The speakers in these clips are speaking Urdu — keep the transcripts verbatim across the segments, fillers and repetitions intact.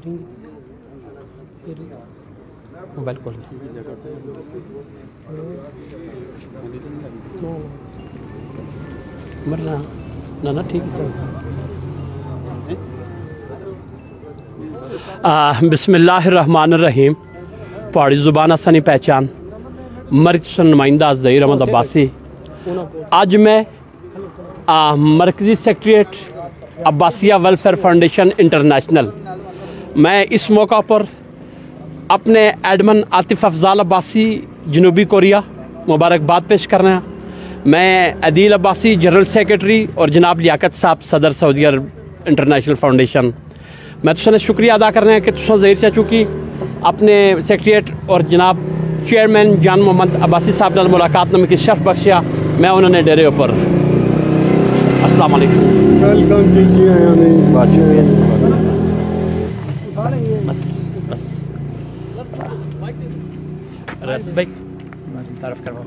موبائل کھول مرنا نہ نہ ٹھیک ہے. بسم اللہ الرحمن الرحیم. پہاڑی زبان آسانی پہچان مرکز نمائندہ ظہیر احمد عباسی. آج میں مرکزی secretariat Abbasia welfare foundation international میں اس موقع پر اپنے ایڈمن عاطف افضال عباسی جنوبی کوریا مبارکباد پیش کرنا. میں عدیل عباسی جنرل سیکریٹری اور جناب لیاقت صاحب صدر سعودی عرب انٹرنیشنل فاؤنڈیشن میں تسا نے شکریہ ادا کرنا ہے کہ تسا ظہیر چاچو کی اپنے سیکریٹریٹ اور جناب چیئرمین جان محمد عباسی صاحب نال ملاقات نمی کی شرف بخشیا. میں انہوں نے ڈیرے اوپر السلام علیکم بس بس رس بھائی تعارف کرواؤ.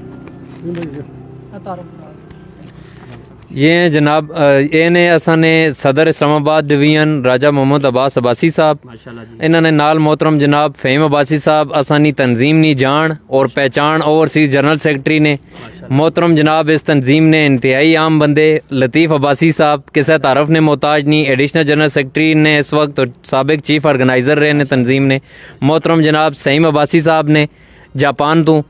یہ جناب یہ نے اساں نے صدر اسلام آباد ڈویژن راجہ محمد عباس عباسی صاحب, انہوں نے نال محترم جناب فہیم عباسی صاحب اسانی تنظیم نی جان اور پہچان اوورسیز جنرل سیکرٹری نے محترم جناب اس تنظیم نے انتہائی عام بندے لطیف عباسی صاحب کسے تعارف نے محتاج نہیں ایڈیشنل جنرل سیکرٹری نے اس وقت اور سابق چیف آرگنائزر رہے نے تنظیم نے محترم جناب سعیم عباسی صاحب نے جاپان تو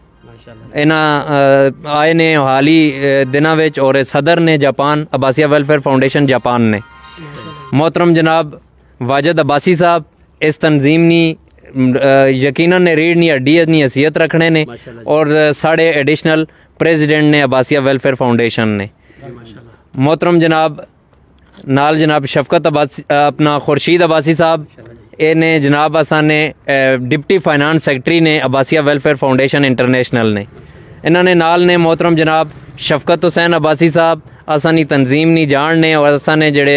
انہاں آئے نے حالی دنوں وچ اور صدر نے Japan Abbasia welfare foundation Japan نے محترم جناب واجد عباسی صاحب اس تنظیم نی یقیناً نے ریڑھ نی ہڈی نی حیثیت رکھنے نے اور ساڑھے ایڈیشنل پریزیڈنٹ نے عباسیہ ویلفیئر فاؤنڈیشن نے محترم جناب نال جناب شفقت عباسی اپنا خورشید عباسی صاحب اے نے جناب اساں نے ڈپٹی فائنانس سیکرٹری نے عباسیہ ویلفیئر فاؤنڈیشن انٹرنیشنل نے انہوں نے نال نے محترم جناب شفقت حسین عباسی صاحب اسانی تنظیم نی جان نے اور اساں نے جڑے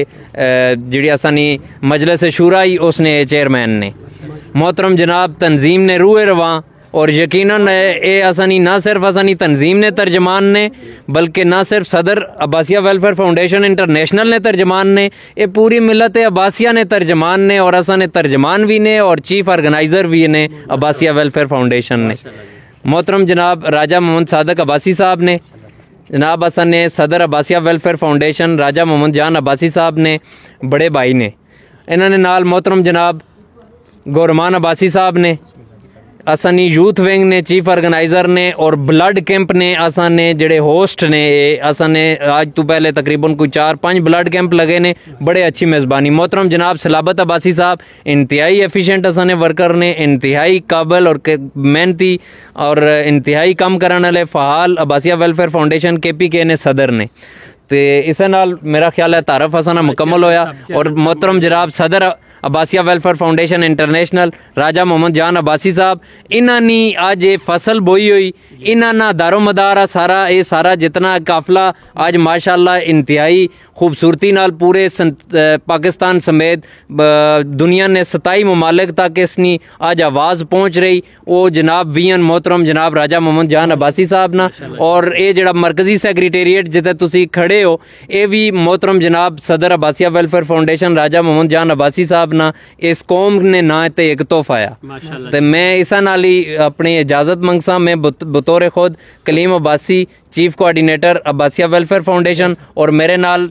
جڑی اسانی مجلس شورائی اس نے چیئرمین نے محترم جناب تنظیم نے روح رواں اور یقیناً اے اسانی نہ صرف اسانی تنظیم نے ترجمان نے بلکہ نہ صرف صدر عباسیہ ویلفیئر فاؤنڈیشن انٹرنیشنل نے ترجمان نے اے پوری ملت عباسیہ نے ترجمان نے اور اساں نے ترجمان بھی نے اور چیف آرگنائزر بھی نے عباسیہ ویلفیئر فاؤنڈیشن نے محترم جناب راجہ محمد صادق عباسی صاحب نے جناب اساں نے صدر عباسیہ ویلفیئر فاؤنڈیشن راجہ محمد جان عباسی صاحب نے بڑے بھائی نے انہوں نے نال محترم جناب گورمان عباسی صاحب نے اسانی یوتھ ونگ نے چیف آرگنائزر نے اور بلڈ کیمپ نے اساں نے جڑے ہوسٹ نے اساں نے آج تو پہلے تقریباً کوئی چار پانچ بلڈ کیمپ لگے نے بڑے اچھی میزبانی. محترم جناب صلابت عباسی صاحب انتہائی ایفیشینٹ اساں نے ورکر نے انتہائی قابل اور محنتی اور انتہائی کام کرنے والے فعال عباسیہ ویلفیئر فاؤنڈیشن کے پی کے نے صدر نے تے اسے نال میرا خیال ہے تعارف اساں مکمل ہویا. اور محترم جناب صدر Abbasia welfare foundation international Raja Muhammad Jan Abbasi صاحب انہاں نی آج فصل بوئی ہوئی انہاں نا دار و مدار سارا اے سارا جتنا قافلہ آج ماشاءاللہ انتہائی خوبصورتی نال پورے پاکستان سمیت دنیا نے ستائی ممالک تک اس نی آج آواز پہنچ رہی وہ جناب وین محترم جناب راجہ محمد جان عباسی صاحب نا اور اے جڑا مرکزی سیکریٹریٹ جتے تسی کھڑے ہو اے بھی محترم جناب صدر عباسیہ ویلفیئر فاؤنڈیشن راجہ محمد جان عباسی صاحب نا اس قوم نے نا تے ایک تحفہ آیا. تے میں اسا نالی اپنی اجازت منگسا میں بطور خود Kaleem Abbasi chief coordinator Abbasia welfare foundation اور میرے نال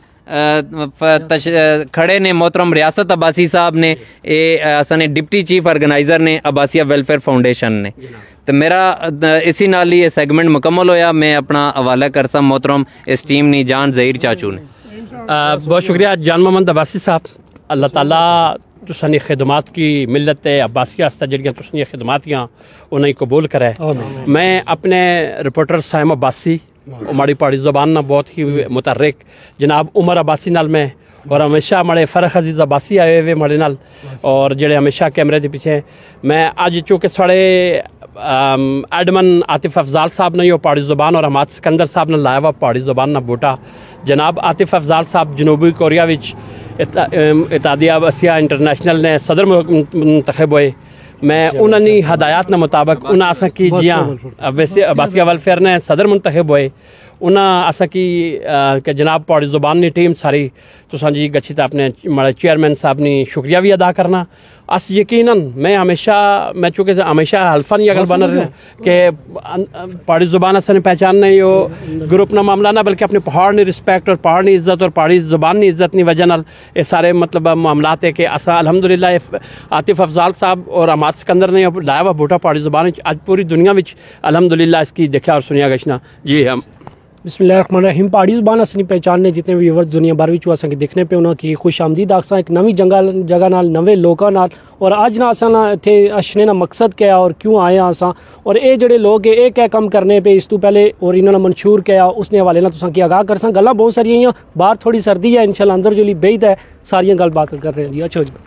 کھڑے نے محترم ریاست عباسی صاحب نے اے اساں نے ڈپٹی چیف آرگنائزر نے عباسیہ ویلفیئر فاؤنڈیشن نے تو میرا اسی نال ہی یہ سیگمنٹ مکمل ہویا. میں اپنا حوالہ کرسا محترم اس ٹیم نی جان ظہیر چاچو نے. بہت شکریہ جان محمد عباسی صاحب. اللہ تعالیٰ تسانی خدمات کی ملت عباسیہ ہستا جڑیاں تسانی خدمات یہاں انہیں قبول کرے. میں اپنے رپورٹر سائم عباسی ہماری پہاڑی زبان نہ بہت ہی متحرک جناب عمر عباسی نال میں اور ہمیشہ ہمارے فرخ عزیز عباسی آئے ہوئے ہمارے نال اور جڑے ہمیشہ کیمرے کے پیچھے میں آج چونکہ ساڑے ایڈمن عاطف افضال صاحب نے یہ پہاڑی زبان اور حماد سکندر صاحب نے لایا ہوا پہاڑی زبان نہ بوٹا جناب عاطف افضال صاحب جنوبی کوریا وچ اتحادیہ عباسیہ انٹرنیشنل نے صدر منتخب ہوئے. میں انہوں نے ہدایات نے مطابق انہوں نے کی جی ہاں عباسیہ ویلفیئر نے صدر منتخب ہوئے उन्हें असा की कि जनाब पौड़ी ज़ुबान की टीम सारी तुसां जी गच्छी तो अपने माड़े चेयरमैन साहब ने शुक्रिया भी अदा करना। अस यकीनन मैं हमेशा मैं चूँकि हमेशा हल्फा नहीं अगर बन रहे कि पहाड़ी ज़ुबान असन पहचान नहीं हो ग्रुप ना मामला ना बल्कि अपने पहाड़ ने रिस्पेक्ट और पहाड़ ने इज्जत और पहाड़ी ज़ुबान ने इज्जत की वजह नाल ये सारे मतलब मामलात है कि असा अल्हम्दुलिल्लाह आतिफ अफजाल साहब और अमाद सिकंदर ने लाया हुआ बूटा पहाड़ी ज़ुबान आज पूरी दुनिया में अल्हम्दुलिल्लाह इसकी देखा और सुनिया गशना। जी हम बिस्मिल्लाहिर्रहमानिर्रहीम पहाड़ी ज़ुबान असनी पहचान ने जितने भी व्यूअर्स दुनिया भर विच असां देखने पे उन्होंने की खुश आमदीद आखसा एक नवी जगह जगह नाल नवे लोगों नाल और अज ना असां ना इत्थे अशने ना मकसद क्या है और क्यों आए हैं असां और ये जेडे लोग है ये क्या कम करने पे इस तू पहले और इन्होंने मंशूर क्या उसने हवाले ना तुसां की आगाह करसां गल्लां बहुत सारियां बाहर थोड़ी सर्दी है इंशाल्लाह अंदर जो बेहद है सारियां गल बात कर रहे हैं जी। अच्छा जी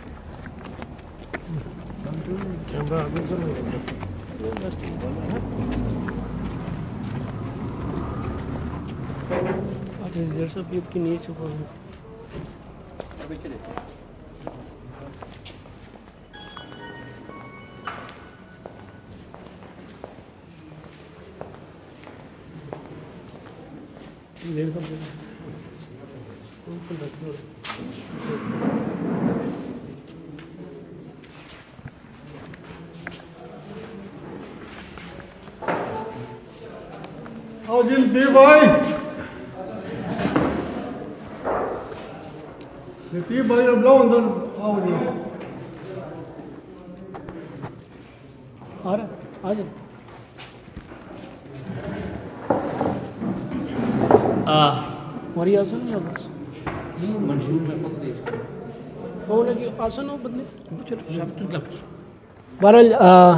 आओ जी लतीफ भाई लतीफ भाई अब लो अंदर आओ जी आ रहा आ जा और ये आसन नहीं बस मंशूर में पकड़े वो लगी आसन हो बदले चलो सब तो गल बहरहाल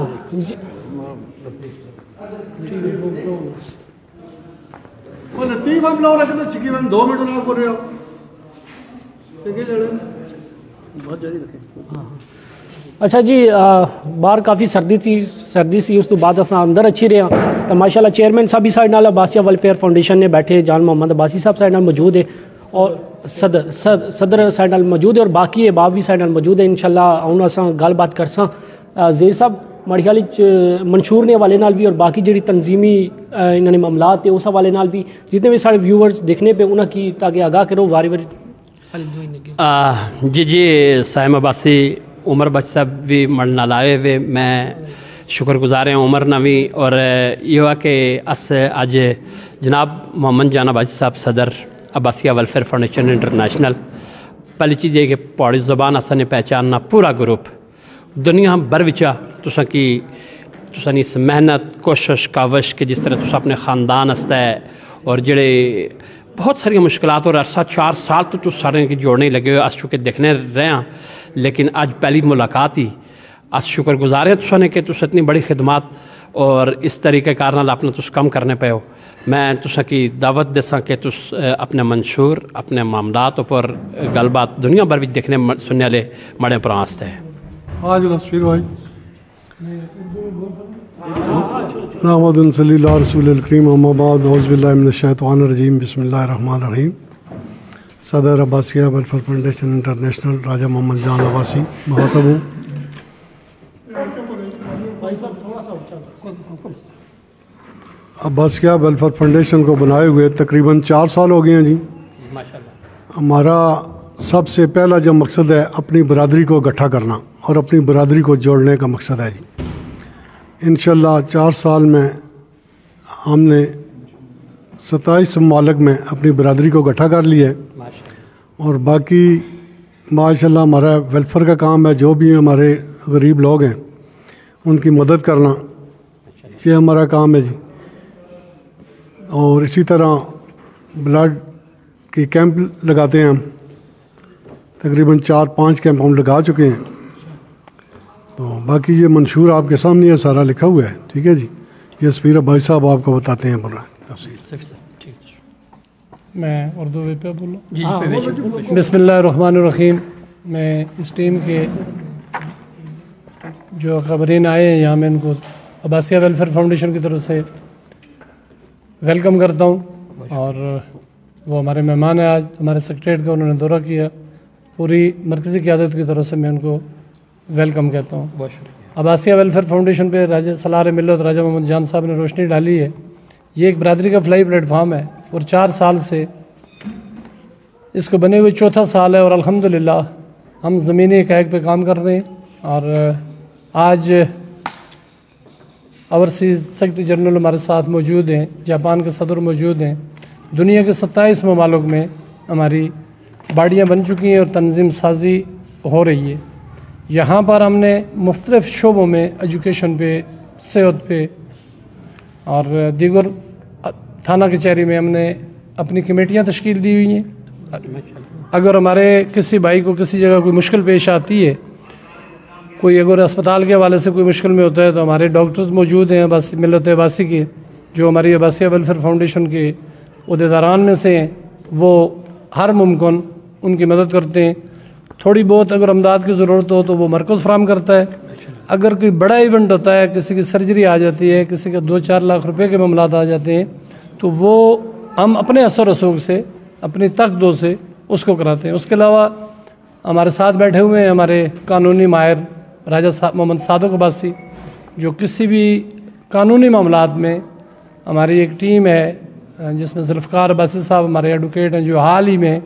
ਉਹ ਲਤੀਫ ਆਪ ਲਾਉ ਰੱਖਦੇ ਚਿੱਕੀ ਮੈਂ दो ਮਿੰਟ ਨਾਲ ਕਰ ਰਿਹਾ ਕਿਹੜੇ ਜਣੇ ਬਹੁਤ ਜਲਦੀ ਰੱਖੇ। अच्छा जी बाहर काफ़ी सर्दी थी सर्दी सी उस तो बाद अस अंदर अच्छी रहे तो माशाल्लाह चेयरमैन साहब भी साढ़े नाल अब्बासिया वेलफेयर फाउंडेशन ने बैठे जान मोहम्मद अब्बासी साहब साढ़े नाल मौजूद है और सदर सद, सदर साढ़े नाल मौजूद है और बाकी अहबाब भी साढ़े नाल मौजूद है। इंशाल्लाह हूँ अस गल बात करसां ज़ेर साहब मेरे ख्याल मंशूर ने हवाले नाल भी और बाकी जी तंजीमी इन्होंने मामलात है उस हवाले नाल भी जितने भी सारे व्यूअर्स देखने पे उन्हें की ताकि आगाह करो वारी वारी। जी जी साइम अब्बासी उमर बच साहब भी मल नाल आए हुए मैं शुक्रगुजार हैं उमर ना भी और ये हुआ कि अस अज जनाब मोहम्मद जान अब्बासी साहब सदर अब्बासिया वेलफेयर फाउंडेशन इंटरनेशनल पहली चीज़ है कि पहाड़ी ज़ुबान असा ने पहचानना पूरा ग्रुप दुनिया भर विचा तुसां की तुसां इस मेहनत कोशिश काविश कि जिस तरह तुस अपने ख़ानदान आस्ते और जेड़े बहुत सारी मुश्किलात और अरसा चार साल तो तुस सारे की जोड़ने लगे हुए अस चुके देखने रहे हैं लेकिन आज पहली मुलाकात ही अस शुक्रगुजार हैं तुसां ने कि तुस इतनी बड़ी खिदमत और इस तरीके कार नाल अपना तुस कम करने पे हो। मैं तुसां की दावत देसां कि तुस अपने मंशूर अपने मामलात पर गलबात दुनिया भर भी देखने सुनने वाले बड़े प्रांस्त है। हाँ जी रसूल भाई नामदन सल्लल्लाहु रसूल करीम अम्माबाद औज़ बिल्लाहि मिनश शैतानिर रजीम बिस्मिल्लाहिर रहमानिर रहीम सदर Abbasia welfare foundation international Raja Mohammad Jan Abbasi मुखातब हूँ। अब्बासिया वेलफेयर फाउंडेशन को बनाए हुए तकरीबन चार साल हो गए हैं जी। हमारा सबसे पहला जो मकसद है अपनी बरादरी को इकट्ठा करना और अपनी बरादरी को जोड़ने का मकसद है जी। इंशाल्लाह चार साल में हमने सत्ताईस ममालिक में अपनी बरादरी को इकट्ठा कर लिया है और बाकी माशाल्लाह हमारा वेलफेयर का काम है। जो भी हमारे गरीब लोग हैं उनकी मदद करना ये हमारा काम है जी। और इसी तरह ब्लड के कैंप लगाते हैं हम तकरीबन चार पाँच कैंप हम लगा चुके हैं। तो बाकी ये मंशूर आपके सामने है सारा लिखा हुआ है ठीक है जी। ये स्पीर भाई साहब आपको बताते हैं पूरा तफसील। मैं उर्दू में पे बोलूँ बिस्मिल्लाहिर्रहमानिर्रहीम। मैं इस टीम के जो खबरीन आए हैं यहाँ मैं इनको अब्बासिया वेलफेयर फाउंडेशन की तरफ से वेलकम करता हूँ और वो हमारे मेहमान हैं आज हमारे सेक्रेटरीट का उन्होंने दौरा किया। पूरी मरकज़ी क़यादत की तरफ से मैं उनको वेलकम कहता हूँ। अब्बासिया वेलफेयर फाउंडेशन पे राजा सलार मिल्लत राजा मोहम्मद जान साहब ने रोशनी डाली है ये एक बरादरी का फ्लाई प्लेटफार्म है और चार साल से इसको बने हुए चौथा साल है और अल्हम्दुलिल्लाह हम ज़मीनी हक़ाइक़ पे काम कर रहे हैं। और आज ओवरसीज़ सेक्रेटरी जनरल हमारे साथ मौजूद हैं, जापान के सदर मौजूद हैं। दुनिया के सत्ताईस ममालिक में हमारी बाड़ियाँ बन चुकी हैं और तंजीम साजी हो रही है। यहाँ पर हमने मुख्तलिफ़ शोबों में एजुकेशन पे, सेहत पे और दीगर थाना कचहरी में हमने अपनी कमेटियाँ तश्कील दी हुई हैं। अगर हमारे किसी भाई को किसी जगह कोई मुश्किल पेश आती है, कोई अगर अस्पताल के हवाले से कोई मुश्किल में होता है, तो हमारे डॉक्टर्स मौजूद हैं अब्बासी मिल्लत अब्बासी के, जो हमारी अब्बासिया वेलफेयर फाउंडेशन के उहदेदारान में से हैं। वो हर मुमकिन उनकी मदद करते हैं। थोड़ी बहुत अगर अमदाद की ज़रूरत हो तो वो मरकज़ फराम करता है। अगर कोई बड़ा इवेंट होता है, किसी की सर्जरी आ जाती है, किसी के दो चार लाख रुपए के मामलात आ जाते हैं, तो वो हम अपने असर रसूख से, अपनी तकदो से उसको कराते हैं। उसके अलावा हमारे साथ बैठे हुए हैं हमारे कानूनी माहिर राजा मोहम्मद सादक अब्बासी, जो किसी भी कानूनी मामलात में हमारी एक टीम है जिसमें जुल्फ़कार अब्बासी साहब हमारे एडवोकेट हैं, जो हाल ही में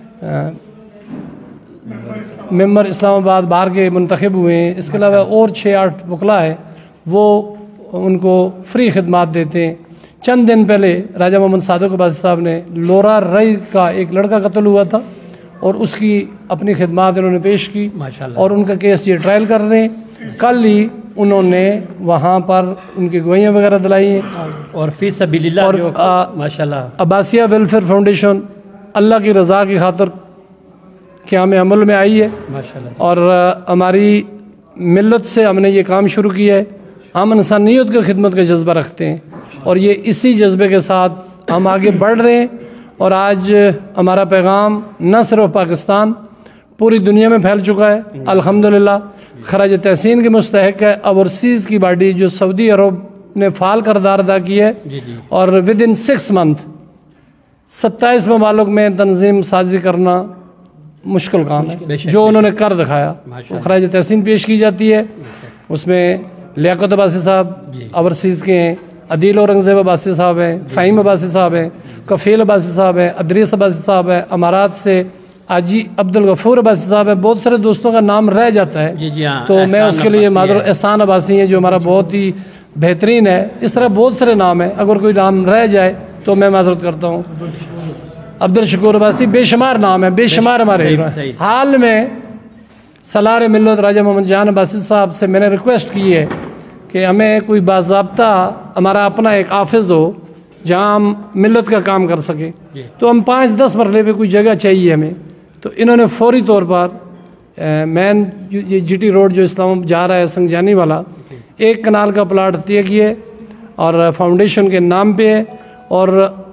मेंबर इस्लामाबाद बार के मुंतखब हुए हैं। इसके अलावा और छः आठ वकला है, वो उनको फ्री खिदमात देते हैं। चंद दिन पहले राजा मोहम्मद सादक अब्बासी साहब ने लोरा रई का एक लड़का कत्ल हुआ था और उसकी अपनी खिदमात इन्होंने पेश की माशाल्लाह। और उनका केस ये ट्रायल कर रहे हैं। कल ही उन्होंने वहाँ पर उनकी गवाहियाँ वगैरह दिलाई हैं और फी सबीलिल्लाह और जो आ, माशाल्लाह अब्बासिया वेलफेयर फाउंडेशन अल्लाह की रज़ा की खातिर क़याम अमल में आई है माशाल्लाह। और आ, हमारी मिल्लत से हमने ये काम शुरू किया है। हम इंसानियत की खिदमत का जज्बा रखते हैं और ये इसी जज्बे के साथ हम आगे बढ़ रहे हैं। और आज हमारा पैगाम न सिर्फ पाकिस्तान, पूरी दुनिया में फैल चुका है अल्हम्दुलिल्लाह। खराज तहसीन के मुस्तहक है ओवरसीज़ की बॉडी जो सऊदी अरब ने फ़ाल करदार अदा की है और विद इन सिक्स मंथ सत्ताईस ममालिक में तंजीम साजी करना मुश्किल काम है। जो उन्होंने कर दिखाया वो खराज तहसीन पेश की जाती है। उसमें लियाकत अब्बासी साहब ओवरसीज़ के हैं, अदील औरंगज़ेब अब्बासी साहब हैं, फ़हीम अब्बासी साहब हैं, कफ़ील अब्बासी साहब हैं, अदरीस अब्बासी साहब हैं, अमारात से आजी अब्दुल गफूर अब्बासी साहब है। बहुत सारे दोस्तों का नाम रह जाता है जी जी हाँ, तो मैं उसके लिए माजर एहसान अब्बासी हैं जो हमारा बहुत ही बेहतरीन है। इस तरह बहुत सारे नाम हैं, अगर कोई नाम रह जाए तो मैं माजरत करता हूँ। अब्दुल शकूर अब्बासी, बेशुमार नाम है, बेशुमार हमारे। हाल में सलार मिल्लत राजा मोहम्मद जान अब्बासी साहब से मैंने रिक्वेस्ट की है कि हमें कोई बाज़ाब्ता हमारा अपना एक ऑफिस हो जहाँ हम मिल्लत का काम कर सकें। तो हम पाँच दस मरले पे कोई जगह चाहिए हमें। तो इन्होंने फौरी तौर पर मैन ये जीटी रोड जो इस्लाम जा रहा है संगजानी वाला, एक कनाल का प्लाट तय किए और फाउंडेशन के नाम पे है। और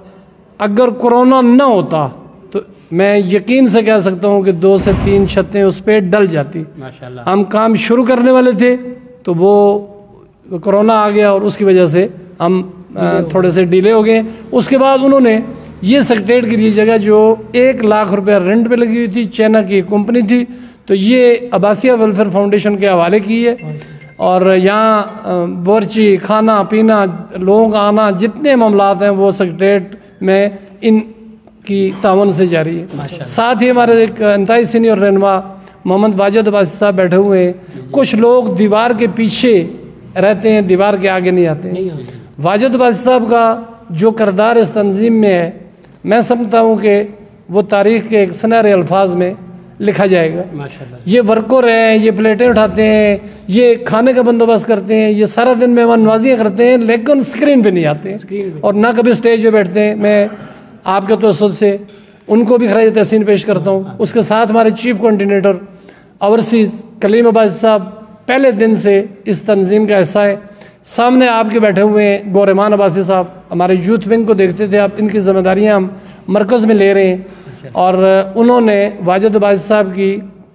अगर कोरोना ना होता तो मैं यकीन से कह सकता हूँ कि दो से तीन छतें उस पर डल जाती माशाल्लाह। हम काम शुरू करने वाले थे तो वो कोरोना आ गया और उसकी वजह से हम थोड़े से डिले हो गए। उसके बाद उन्होंने ये सेक्रेटरीट के लिए जगह जो एक लाख रुपया रेंट पे लगी हुई थी, चाइना की कंपनी थी, तो ये अब्बासिया वेलफेयर फाउंडेशन के हवाले की है। और यहाँ बोर्ची, खाना पीना, लोगों का आना, जितने मामलात हैं वो सेक्रेटरीट में इन की तावन से जारी है। साथ ही हमारे एक इंतहाई सीनियर रहनुमा मोहम्मद वाजिद अब्बासी साहब बैठे हुए हैं। कुछ लोग दीवार के पीछे रहते हैं, दीवार के आगे नहीं आते। वाजिद अब्बासी साहब का जो किरदार इस तंजीम में है, मैं समझता हूँ कि वो तारीख़ के एक सुनहरे अल्फाज में लिखा जाएगा। ये वर्कर हैं, ये प्लेटें उठाते हैं, ये खाने का बंदोबस्त करते हैं, ये सारा दिन मेहमान नवाजियाँ करते हैं, लेकिन स्क्रीन पे नहीं आते हैं और ना कभी स्टेज पे बैठते हैं। मैं आपके तवज्जुह से उनको भी खराज तहसीन पेश करता हूँ। उसके साथ हमारे chief coordinator overseas Kaleem Abbasi sahab पहले दिन से इस तंजीम का हिस्सा है। सामने आपके बैठे हुए हैं गौरमान अब्बासी साहब, हमारे यूथ विंग को देखते थे आप, इनकी जिम्मेदारियां हम मरकज़ में ले रहे हैं। और उन्होंने वाजिद अब्बासी साहब की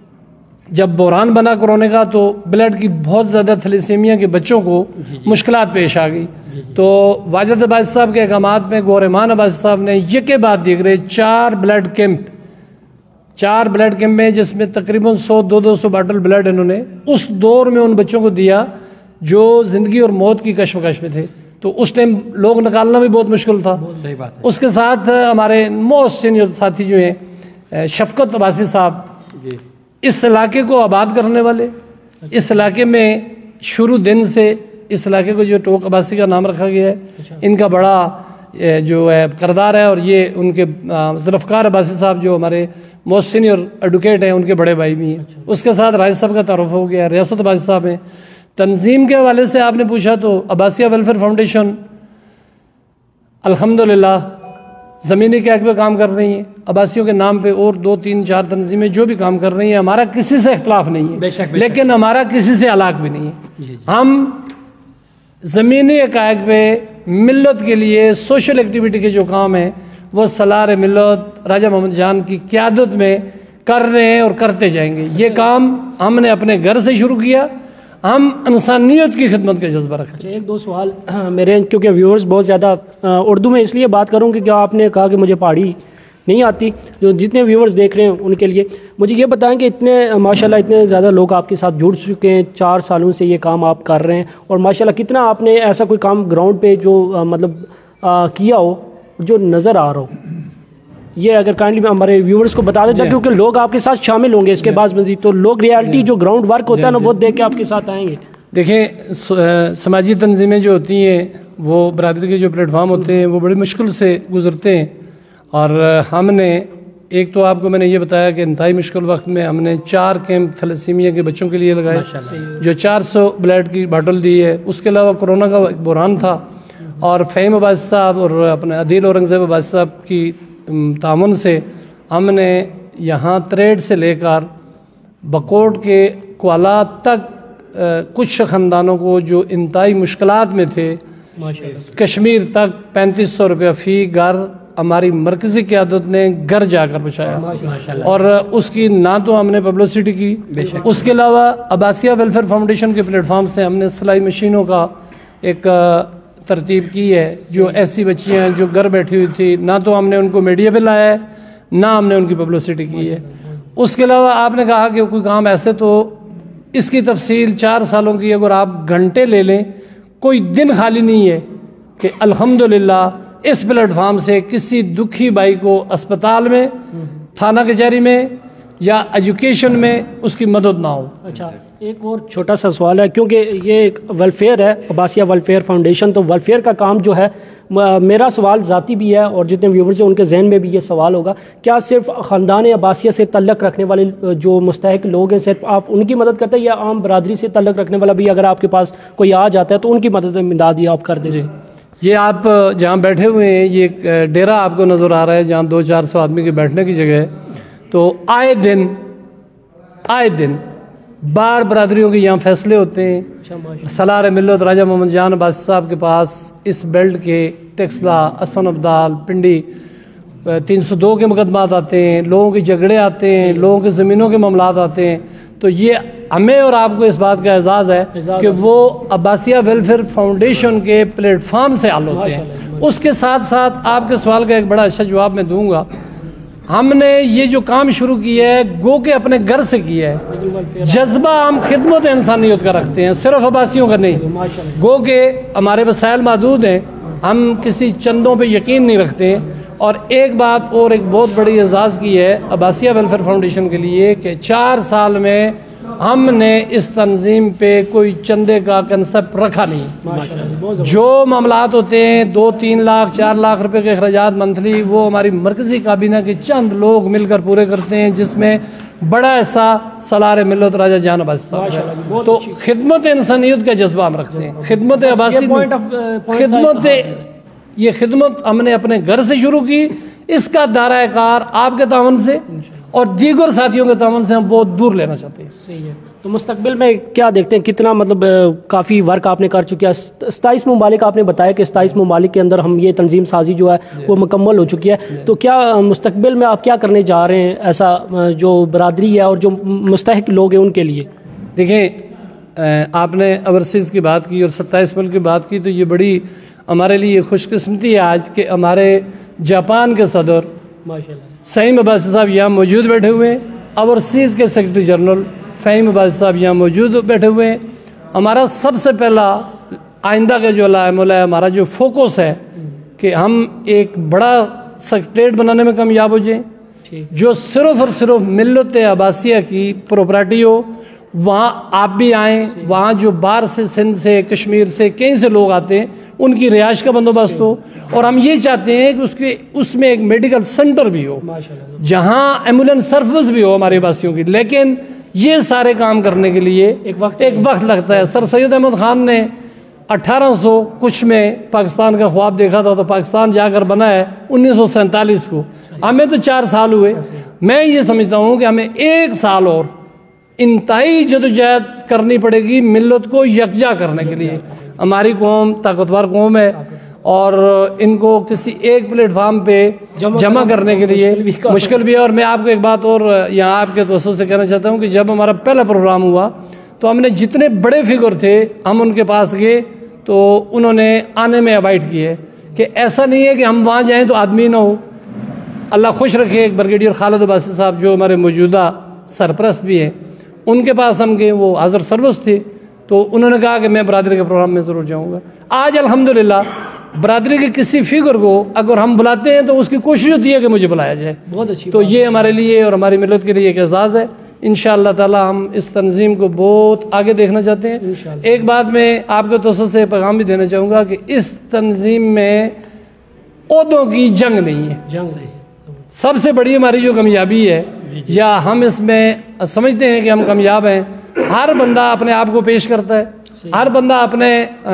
जब बहरान बना कोरोना का तो ब्लड की बहुत ज़्यादा थैलेसीमिया के बच्चों को मुश्किलात पेश आ गई। तो वाजिद अब्बासी साहब के अहकामात में गौरमान अब्बासी साहब ने ये के बाद देख रहे चार ब्लड कैंप चार ब्लड कैंप में जिसमें तकरीबन सौ दो दो सौ बाटल ब्लड इन्होंने उस दौर में उन बच्चों को दिया जो ज़िंदगी और मौत की कश्मकश में थे। تو اس ٹائم لوگ نکالنا بھی بہت مشکل تھا. صحیح بات ہے. اس کے ساتھ ہمارے موسٹ سینئر ساتھی جو ہیں شفقت عباسی صاحب, جی اس علاقے کو آباد کرنے والے, اس علاقے میں شروع دن سے اس علاقے کو جو ٹوک عباسی کا نام رکھا گیا ہے, ان کا بڑا جو ہے کردار ہے. اور یہ ان کے ذوالفقار عباسی صاحب جو ہمارے موسٹ سینئر ایڈوکیٹ ہیں, ان کے بڑے بھائی بھی ہیں. اس کے ساتھ راجد صاحب کا تعارف ہو گیا, ریاست عباسی صاحب ہیں. تنظیم کے حوالے سے آپ نے پوچھا تو عباسیہ ویلفیئر فاؤنڈیشن الحمدللہ زمینی کے حق پہ کام کر رہی ہیں. عباسیوں کے نام پہ اور دو تین چار تنظیمیں جو بھی کام کر رہی ہیں, ہمارا کسی سے اختلاف نہیں ہے, بے شک, بے لیکن ہمارا کسی سے علاق بھی نہیں ہے. ہم زمینی حقائق پہ ملت کے لیے سوشل ایکٹیویٹی کے جو کام ہیں وہ سالار ملت راجہ محمد جان کی قیادت میں کر رہے ہیں اور کرتے جائیں گے. یہ کام ہم نے اپنے گھر سے شروع کیا. ہم انسانیت کی خدمت کا جذبہ رکھتے ہیں. ایک دو سوال میرے, کیونکہ ویورز بہت زیادہ اردو میں اس لیے بات کروں کہ کیا آپ نے کہا کہ مجھے پہاڑی نہیں آتی, جو جتنے ویورز دیکھ رہے ہیں ان کے لیے مجھے یہ بتائیں کہ اتنے ماشاءاللہ اتنے زیادہ لوگ آپ کے ساتھ جڑ چکے ہیں, چار سالوں سے یہ کام آپ کر رہے ہیں, اور ماشاءاللہ کتنا آپ نے ایسا کوئی کام گراؤنڈ پہ جو مطلب کیا ہو جو نظر آ رہا ہو, یہ اگر کائنڈلی میں ہمارے ویورز کو بتا دیتا, کیونکہ لوگ آپ کے ساتھ شامل ہوں گے اس کے بعد مزید, تو لوگ ریالٹی جو گراؤنڈ ورک ہوتا ہے نا وہ دیکھ کے آپ کے ساتھ آئیں گے. دیکھیں سماجی تنظیمیں جو ہوتی ہیں وہ برادری کے جو پلیٹ فارم ہوتے ہیں وہ بڑی مشکل سے گزرتے ہیں, اور ہم نے ایک تو آپ کو میں نے یہ بتایا کہ انتہائی مشکل وقت میں ہم نے چار کیمپ تھیلیسیمیا کے بچوں کے لیے لگائے جو چار سو بلیڈ کی باٹل دی ہے. اس کے علاوہ کرونا کا ایک بحران تھا, اور فہیم عباسی صاحب اور اپنے عدیل اورنگزیب عباسی صاحب کی تعاون سے ہم نے یہاں تریڈ سے لے کر بکوٹ کے کوالات تک کچھ خاندانوں کو جو انتہائی مشکلات میں تھے کشمیر تک پینتیس سو روپیہ فی گھر ہماری مرکزی قیادت نے گھر جا کر پہنچایا, اور اس کی نہ تو ہم نے پبلسٹی کی. اس کے علاوہ عباسیہ ویلفیئر فاؤنڈیشن کے پلیٹ فارم سے ہم نے سلائی مشینوں کا ایک ترتیب کی ہے, جو ایسی بچیاں جو گھر بیٹھی ہوئی تھی, نہ تو ہم نے ان کو میڈیا پہ لایا ہے نہ ہم نے ان کی پبلسٹی کی ہے. اس کے علاوہ آپ نے کہا کہ کوئی کام ایسے, تو اس کی تفصیل چار سالوں کی اگر آپ گھنٹے لے لیں کوئی دن خالی نہیں ہے کہ الحمدللہ اس پلیٹ فارم سے کسی دکھی بھائی کو اسپتال میں, تھانہ کچہری میں یا ایجوکیشن میں اس کی مدد نہ ہو. اچھا, ایک اور چھوٹا سا سوال ہے, کیونکہ یہ ایک ویلفیئر ہے عباسیہ ویلفیئر فاؤنڈیشن, تو ویلفیئر کا کام جو ہے میرا سوال ذاتی بھی ہے اور جتنے ویورز ہیں ان کے ذہن میں بھی یہ سوال ہوگا, کیا صرف خاندان عباسیہ سے تعلق رکھنے والے جو مستحق لوگ ہیں صرف آپ ان کی مدد کرتے ہیں, یا عام برادری سے تعلق رکھنے والا بھی اگر آپ کے پاس کوئی آ جاتا ہے تو ان کی مدد امداد آپ کر دیں؟ یہ آپ جہاں بیٹھے ہوئے ہیں یہ ڈیرا آپ کو نظر آ رہا ہے جہاں دو چار سو آدمی کے بیٹھنے کی جگہ ہے, تو آئے دن آئے دن بار برادریوں کے یہاں فیصلے ہوتے ہیں. سالار ملت راجہ محمد جان عباسی صاحب کے پاس اس بیلٹ کے ٹیکسلا, اسن ابدال, پنڈی تین سو دو کے مقدمات آتے ہیں, لوگوں کے جھگڑے آتے ہیں, لوگوں کے زمینوں کے معاملات آتے ہیں. تو یہ ہمیں اور آپ کو اس بات کا اعزاز ہے کہ وہ عباسیہ ویلفیئر فاؤنڈیشن کے پلیٹ فارم سے حل ہوتے ہیں. اس کے ساتھ ساتھ آپ کے سوال کا ایک بڑا اچھا جواب میں دوں گا. ہم نے یہ جو کام شروع کیا ہے گو کہ اپنے گھر سے کیا ہے, جذبہ ہم خدمت انسانیت کا رکھتے ہیں, صرف عباسیوں کا نہیں. گو کہ ہمارے وسائل محدود ہیں, ہم کسی چندوں پہ یقین نہیں رکھتے. اور ایک بات اور ایک بہت بڑی اعزاز کی ہے عباسیہ ویلفیئر فاؤنڈیشن کے لیے کہ چار سال میں ہم نے اس تنظیم پہ کوئی چندے کا کنسپٹ رکھا نہیں. جو معاملات ہوتے ہیں دو تین لاکھ چار لاکھ روپے کے اخراجات منتھلی, وہ ہماری مرکزی کابینہ کے چند لوگ مل کر پورے کرتے ہیں, جس میں بڑا ایسا سالار ملت راجہ جان عباسی صاحب. تو خدمت انسانیت کا جذبہ ہم رکھتے ہیں. خدمت عباسی خدمت یہ خدمت ہم نے اپنے گھر سے شروع کی. اس کا دائرہ کار آپ کے تعاون سے اور دیگر ساتھیوں کے تعاون سے ہم بہت دور لینا چاہتے ہیں. صحیح ہے. تو مستقبل میں کیا دیکھتے ہیں, کتنا مطلب کافی ورک آپ نے کر چکے ہیں, ستائیس ممالک آپ نے بتایا کہ ستائیس ممالک کے اندر ہم یہ تنظیم سازی جو ہے وہ مکمل ہو چکی ہے. تو کیا مستقبل میں آپ کیا کرنے جا رہے ہیں ایسا جو برادری ہے اور جو مستحق لوگ ہیں ان کے لیے؟ دیکھیں آپ نے اوورسیز کی بات کی اور ستائیس ملک کی بات کی, تو یہ بڑی ہمارے لیے خوش قسمتی ہے آج کہ ہمارے جاپان کے صدر سعیم عباسی صاحب یہاں موجود بیٹھے ہوئے ہیں, اوورسیز کے سیکرٹری جنرل فہیم عباسی صاحب یہاں موجود بیٹھے ہوئے ہیں. ہمارا سب سے پہلا آئندہ کا جو عمل ہے ہمارا جو فوکس ہے کہ ہم ایک بڑا سیکریٹریٹ بنانے میں کامیاب ہو جائیں جو صرف اور صرف ملت عباسیہ کی پراپرٹی ہو. وہاں آپ بھی آئیں, وہاں جو باہر سے سندھ سے کشمیر سے کہیں سے لوگ آتے ہیں ان کی رہائش کا بندوبست ہو, اور ہم یہ چاہتے ہیں کہ اس کے اس میں ایک میڈیکل سینٹر بھی ہو جہاں ایمبولینس سروس بھی ہو ہمارے عباسیوں کی. لیکن یہ سارے کام کرنے کے لیے ایک وقت ایک وقت لگتا ہے. سر سید احمد خان نے اٹھارہ سو کچھ میں پاکستان کا خواب دیکھا تھا, تو پاکستان جا کر بنا ہے انیس سو سینتالیس کو. ہمیں تو چار سال ہوئے. میں یہ سمجھتا ہوں کہ ہمیں ایک سال اور انتہائی جدوجہد کرنی پڑے گی ملت کو یکجا کرنے کے لیے. ہماری قوم طاقتور قوم ہے اور ان کو کسی ایک پلیٹ فارم پہ جمع کرنے کے لیے مشکل بھی ہے. اور میں آپ کو ایک بات اور یہاں آپ کے دوستوں سے کہنا چاہتا ہوں کہ جب ہمارا پہلا پروگرام ہوا تو ہم نے جتنے بڑے فگر تھے ہم ان کے پاس گئے تو انہوں نے آنے میں اوائڈ کیے کہ ایسا نہیں ہے کہ ہم وہاں جائیں تو آدمی نہ ہو. اللہ خوش رکھے ایک بریگیڈیئر خالد عباسی صاحب جو ہمارے موجودہ سرپرست بھی ہیں, ان کے پاس ہم گئے, وہ حاضر سروس تھے, تو انہوں نے کہا کہ میں برادری کے پروگرام میں ضرور جاؤں گا. آج الحمدللہ برادری کے کسی فگر کو اگر ہم بلاتے ہیں تو اس کی کوشش ہوتی ہے کہ مجھے بلایا جائے. بہت اچھی. تو یہ ہمارے لیے اور ہماری ملت کے لیے ایک اعزاز ہے. انشاءاللہ تعالی ہم اس تنظیم کو بہت آگے دیکھنا چاہتے ہیں. ایک بات میں آپ کے دوستوں سے پیغام بھی دینا چاہوں گا کہ اس تنظیم میں عہدوں کی جنگ نہیں ہے. جنگ سب سے بڑی ہماری جو کامیابی ہے یا ہم اس میں سمجھتے ہیں کہ ہم کامیاب ہیں, ہر بندہ اپنے آپ کو پیش کرتا ہے, ہر بندہ اپنے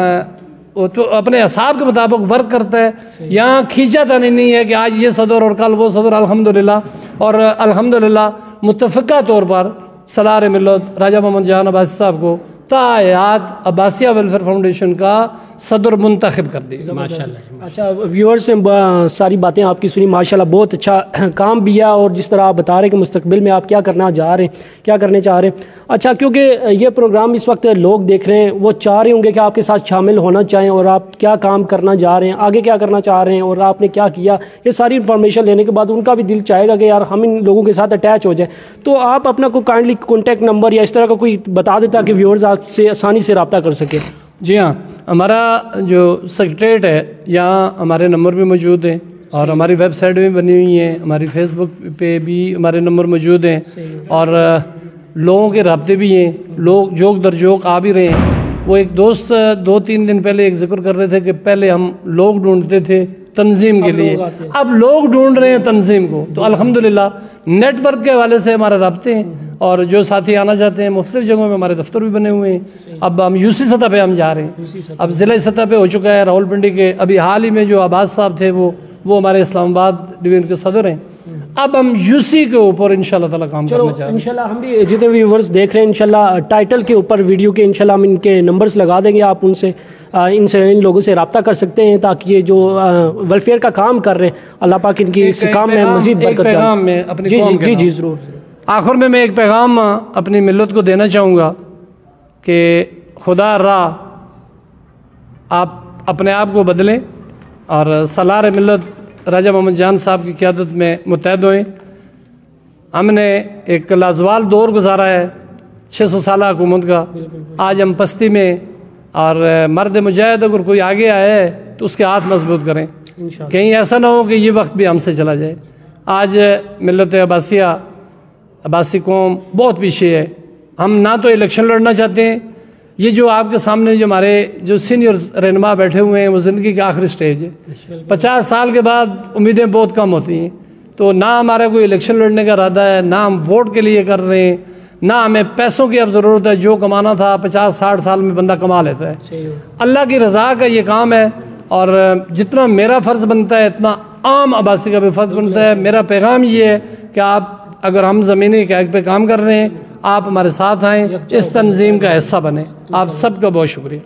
تو اپنے حساب کے مطابق ورک کرتا ہے. یہاں کھینچا تانی نہیں ہے کہ آج یہ صدر اور کل وہ صدر. الحمدللہ اور الحمدللہ متفقہ طور پر سالار ملت راجہ محمد جان عباسی صاحب کو تا حیات عباسیہ ویلفیئر فاؤنڈیشن کا صدر منتخب کر دی. اچھا ویورز نے ساری باتیں آپ کی سنی, ماشاءاللہ بہت اچھا کام بھی ہے, اور جس طرح آپ بتا رہے ہیں کہ مستقبل میں آپ کیا کرنا جا رہے ہیں, کیا کرنے چاہ رہے ہیں. اچھا کیونکہ یہ پروگرام اس وقت لوگ دیکھ رہے ہیں, وہ چاہ رہے ہوں گے کہ آپ کے ساتھ شامل ہونا چاہیں اور آپ کیا کام کرنا جا رہے ہیں, آگے کیا کرنا چاہ رہے ہیں اور آپ نے کیا کیا. یہ ساری انفارمیشن لینے کے بعد ان کا بھی دل چاہے گا کہ یار ہم ان لوگوں کے ساتھ اٹیچ ہو جائیں. تو آپ اپنا کوئی کائنڈلی کانٹیکٹ نمبر یا اس طرح کا کوئی بتا دیتا کہ ویورز آپ سے آسانی سے رابطہ کر سکیں. جی ہاں, ہمارا جو سیکریٹریٹ ہے یہاں ہمارے نمبر بھی موجود ہیں اور ہماری ویب سائٹ بھی بنی ہوئی ہیں, ہماری فیس بک پہ بھی ہمارے نمبر موجود ہیں, اور لوگوں کے رابطے بھی ہیں. لوگ جوک در جوک آ بھی رہے ہیں. وہ ایک دوست دو تین دن پہلے ایک ذکر کر رہے تھے کہ پہلے ہم لوگ ڈھونڈتے تھے تنظیم کے لیے, اب لوگ ڈھونڈ رہے ہیں تنظیم کو. تو الحمدللہ نیٹ ورک کے حوالے سے ہمارے رابطے ہیں, اور جو ساتھی آنا چاہتے ہیں مختلف جگہوں میں ہمارے دفتر بھی بنے ہوئے ہیں. اب ہم یو سی سطح پہ ہم جا رہے ہیں, اب ضلعی سطح پہ ہو چکا ہے راول پنڈی کے. ابھی حال ہی میں جو عباس صاحب تھے وہ وہ ہمارے اسلام آباد ڈویژن کے صدر ہیں. اب ہم یو سی کے اوپر انشاءاللہ تعالی کام کرنا چاہ رہے ہیں. انشاءاللہ ہم بھی جتنے ویورز دیکھ رہے ہیں انشاءاللہ ٹائٹل کے اوپر ویڈیو کے انشاءاللہ ہم ان کے نمبرز لگا دیں گے, آپ ان سے ان سے ان لوگوں سے رابطہ کر سکتے ہیں تاکہ یہ جو ویلفیئر کا کام کر رہے ہیں اللہ پاک ان کی اس کام میں مزید برکت ڈالے. جی جی جی جی ضرور. آخر میں میں ایک پیغام اپنی ملت کو دینا چاہوں گا کہ خدا راہ آپ اپنے آپ کو بدلیں اور سالار ملت راجہ محمد جان صاحب کی قیادت میں متحد ہوئیں. ہم نے ایک لازوال دور گزارا ہے چھ سو سالہ حکومت کا. آج ہم پستی میں, اور مرد مجاہد اگر کوئی آگے آئے تو اس کے ہاتھ مضبوط کریں, کہیں ایسا نہ ہو کہ یہ وقت بھی ہم سے چلا جائے. آج ملت عباسیہ عباسی قوم بہت پیچھے ہے. ہم نہ تو الیکشن لڑنا چاہتے ہیں, یہ جو آپ کے سامنے جو ہمارے جو سینئر رہنما بیٹھے ہوئے ہیں وہ زندگی کے آخری سٹیج ہے. پچاس سال کے بعد امیدیں بہت کم ہوتی ہیں, تو نہ ہمارا کوئی الیکشن لڑنے کا ارادہ ہے, نہ ہم ووٹ کے لیے کر رہے ہیں, نہ ہمیں پیسوں کی اب ضرورت ہے. جو کمانا تھا پچاس ساٹھ سال میں بندہ کما لیتا ہے. اللہ کی رضا کا یہ کام ہے, اور جتنا میرا فرض بنتا ہے اتنا عام عباسی کا بھی فرض بنتا ہے. میرا پیغام یہ ہے کہ آپ اگر ہم زمینی حقائق پہ کام کر رہے ہیں آپ ہمارے ساتھ آئیں, اس تنظیم کا حصہ بنیں. آپ سب کا بہت شکریہ.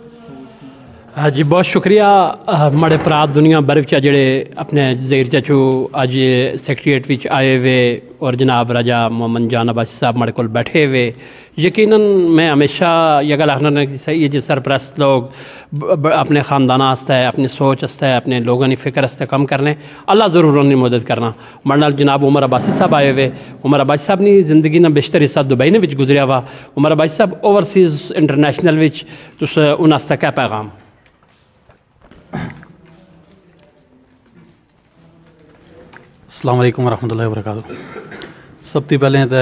جی بہت شکریہ مڑے پرات دنیا بھر جڑے اپنے زیر چچو اج سیکریٹریٹ وچ آئے ہوئے اور جناب راجہ محمد جان عباسی صاحب مڑے کول بیٹھے ہوئے. یقیناً میں ہمیشہ یہ گل آخنا کہ یہ جو سرپرست لوگ اپنے خاندان واسطے اپنی سوچ واسطے اپنے لوگوں کی فکر واسطے کم کرنے, اللہ ضرور ان کی مدد کرنا. مرنال جناب عمر عباسی صاحب آئے ہوئے. عمر عباسی صاحب نے زندگی کا بیشتر حصہ دبئی نے گزریا وا. عمر عباسی صاحب اوورسیز انٹرنیشنل وچ تس ان واسطے کیا پیغام؟ السلام علیکم ورحمۃ اللہ وبرکاتہ. سب تو پہلے تو